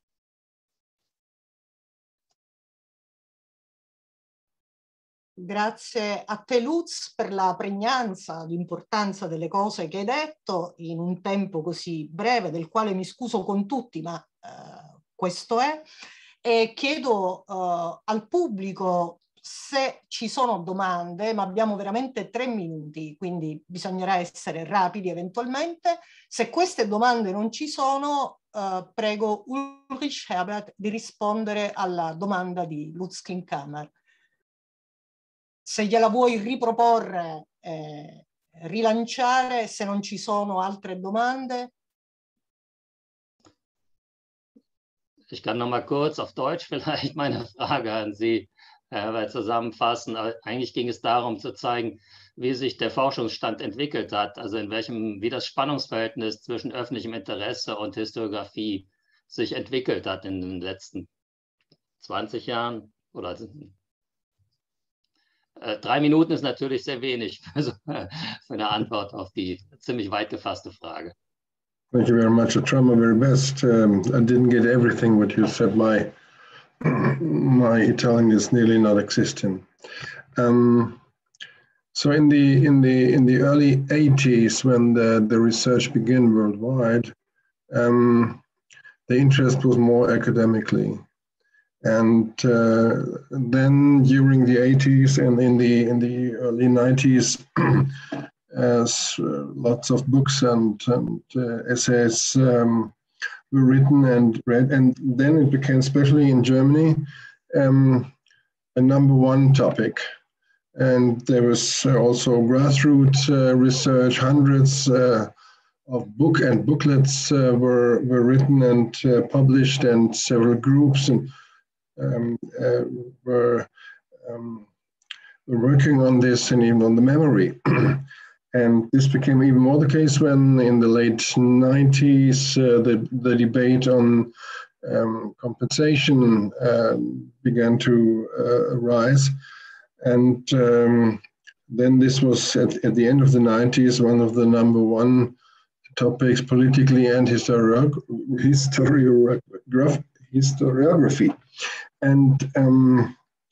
Grazie a te Lutz per la pregnanza, l'importanza delle cose che hai detto in un tempo così breve, del quale mi scuso con tutti, ma eh, questo è. E chiedo eh, al pubblico se ci sono domande, ma abbiamo veramente tre minuti, quindi bisognerà essere rapidi eventualmente. Se queste domande non ci sono, eh, prego Ulrich Herbert di rispondere alla domanda di Lutz Klinkhammer. Se gliela vuoi riproporre, eh, rilanciare, se non ci sono altre domande. Ich kann noch mal kurz auf Deutsch vielleicht meine Frage an Sie äh, zusammenfassen. Eigentlich ging es darum zu zeigen, wie sich der Forschungsstand entwickelt hat, also in welchem, wie das Spannungsverhältnis zwischen öffentlichem Interesse und Historiografie sich entwickelt hat in den letzten zwanzig Jahren oder Äh, drei Minuten ist natürlich sehr wenig für, so, für eine Antwort auf die ziemlich weit gefasste Frage. Thank you very much. I try my very best. Um, I didn't get everything what you said. My my Italian is nearly not existing. Um, so in the in the in the early eighties, when the the research began worldwide, um, the interest was more academically. And uh, then during the eighties and in the in the early nineties, as uh, lots of books and, and uh, essays um, were written and read, and then it became, especially in Germany, um, a number one topic. And there was also grassroots uh, research. Hundreds uh, of book and booklets uh, were were written and uh, published, and several groups and Um, uh, were, um, were working on this and even on the memory. And this became even more the case when in the late nineties, uh, the, the debate on um, compensation uh, began to uh, arise. And um, then this was at, at the end of the nineties, one of the number one topics politically and historiog historiograph historiography. And um,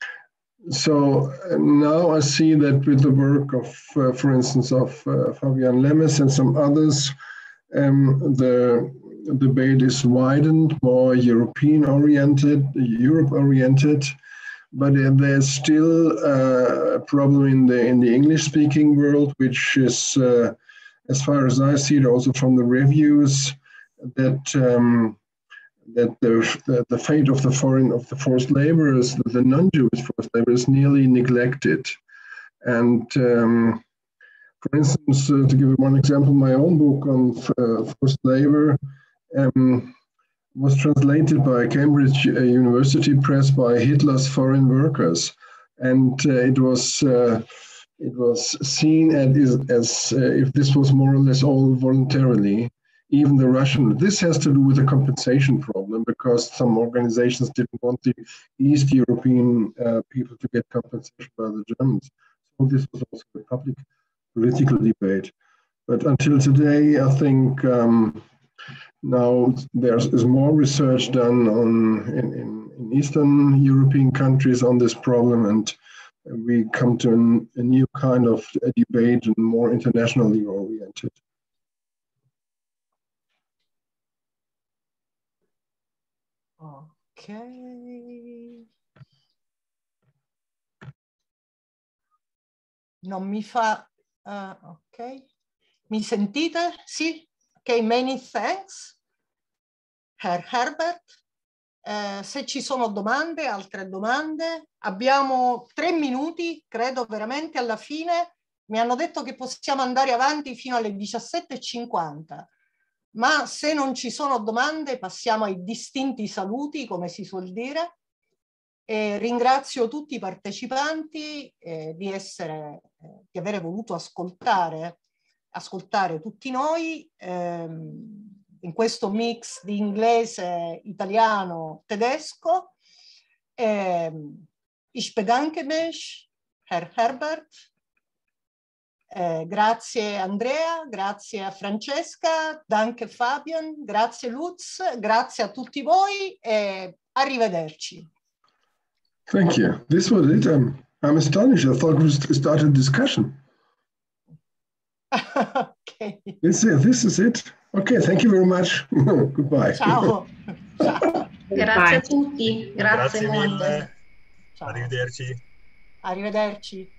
so now I see that with the work of, uh, for instance, of uh, Fabian Lemmes and some others, um, the debate is widened, more European-oriented, Europe-oriented, but uh, there's still uh, a problem in the in the English-speaking world, which is, uh, as far as I see it, also from the reviews, that. Um, that the, the, the fate of the foreign of the forced laborers, the, the non-Jewish forced laborers, is nearly neglected. And um, for instance, uh, to give one example, my own book on uh, forced labor um, was translated by Cambridge uh, University Press by Hitler's Foreign Workers, and uh, it was uh, it was seen as, as uh, if this was more or less all voluntarily. Even the Russian, this has to do with the compensation problem, because some organizations didn't want the East European uh, people to get compensation by the Germans. So this was also a public political debate. But until today, I think um, now there's is more research done on in, in, in Eastern European countries on this problem, and we come to an, a new kind of a debate and more internationally oriented. Ok. Non mi fa... Uh, ok. Mi sentite? Sì? Ok, many thanks, Herr Herbert. Uh, se ci sono domande, altre domande, abbiamo tre minuti, credo veramente alla fine. Mi hanno detto che possiamo andare avanti fino alle diciassette e cinquanta. Ma se non ci sono domande, passiamo ai distinti saluti, come si suol dire. E ringrazio tutti i partecipanti eh, di, essere, eh, di aver voluto ascoltare, ascoltare tutti noi ehm, in questo mix di inglese, italiano, tedesco. Eh, ich bedanke mich, Herr Herbert. Eh, grazie Andrea, grazie a Francesca, danke Fabian, grazie Lutz, grazie a tutti voi e arrivederci. Thank you. This was it. I'm, I'm astonished. I thought we started a discussion. Okay. This is, this is it. Okay, thank you very much. Goodbye. Ciao. Ciao. Grazie a tutti. Grazie, Grazie molte. mille. Ciao. Arrivederci. Arrivederci.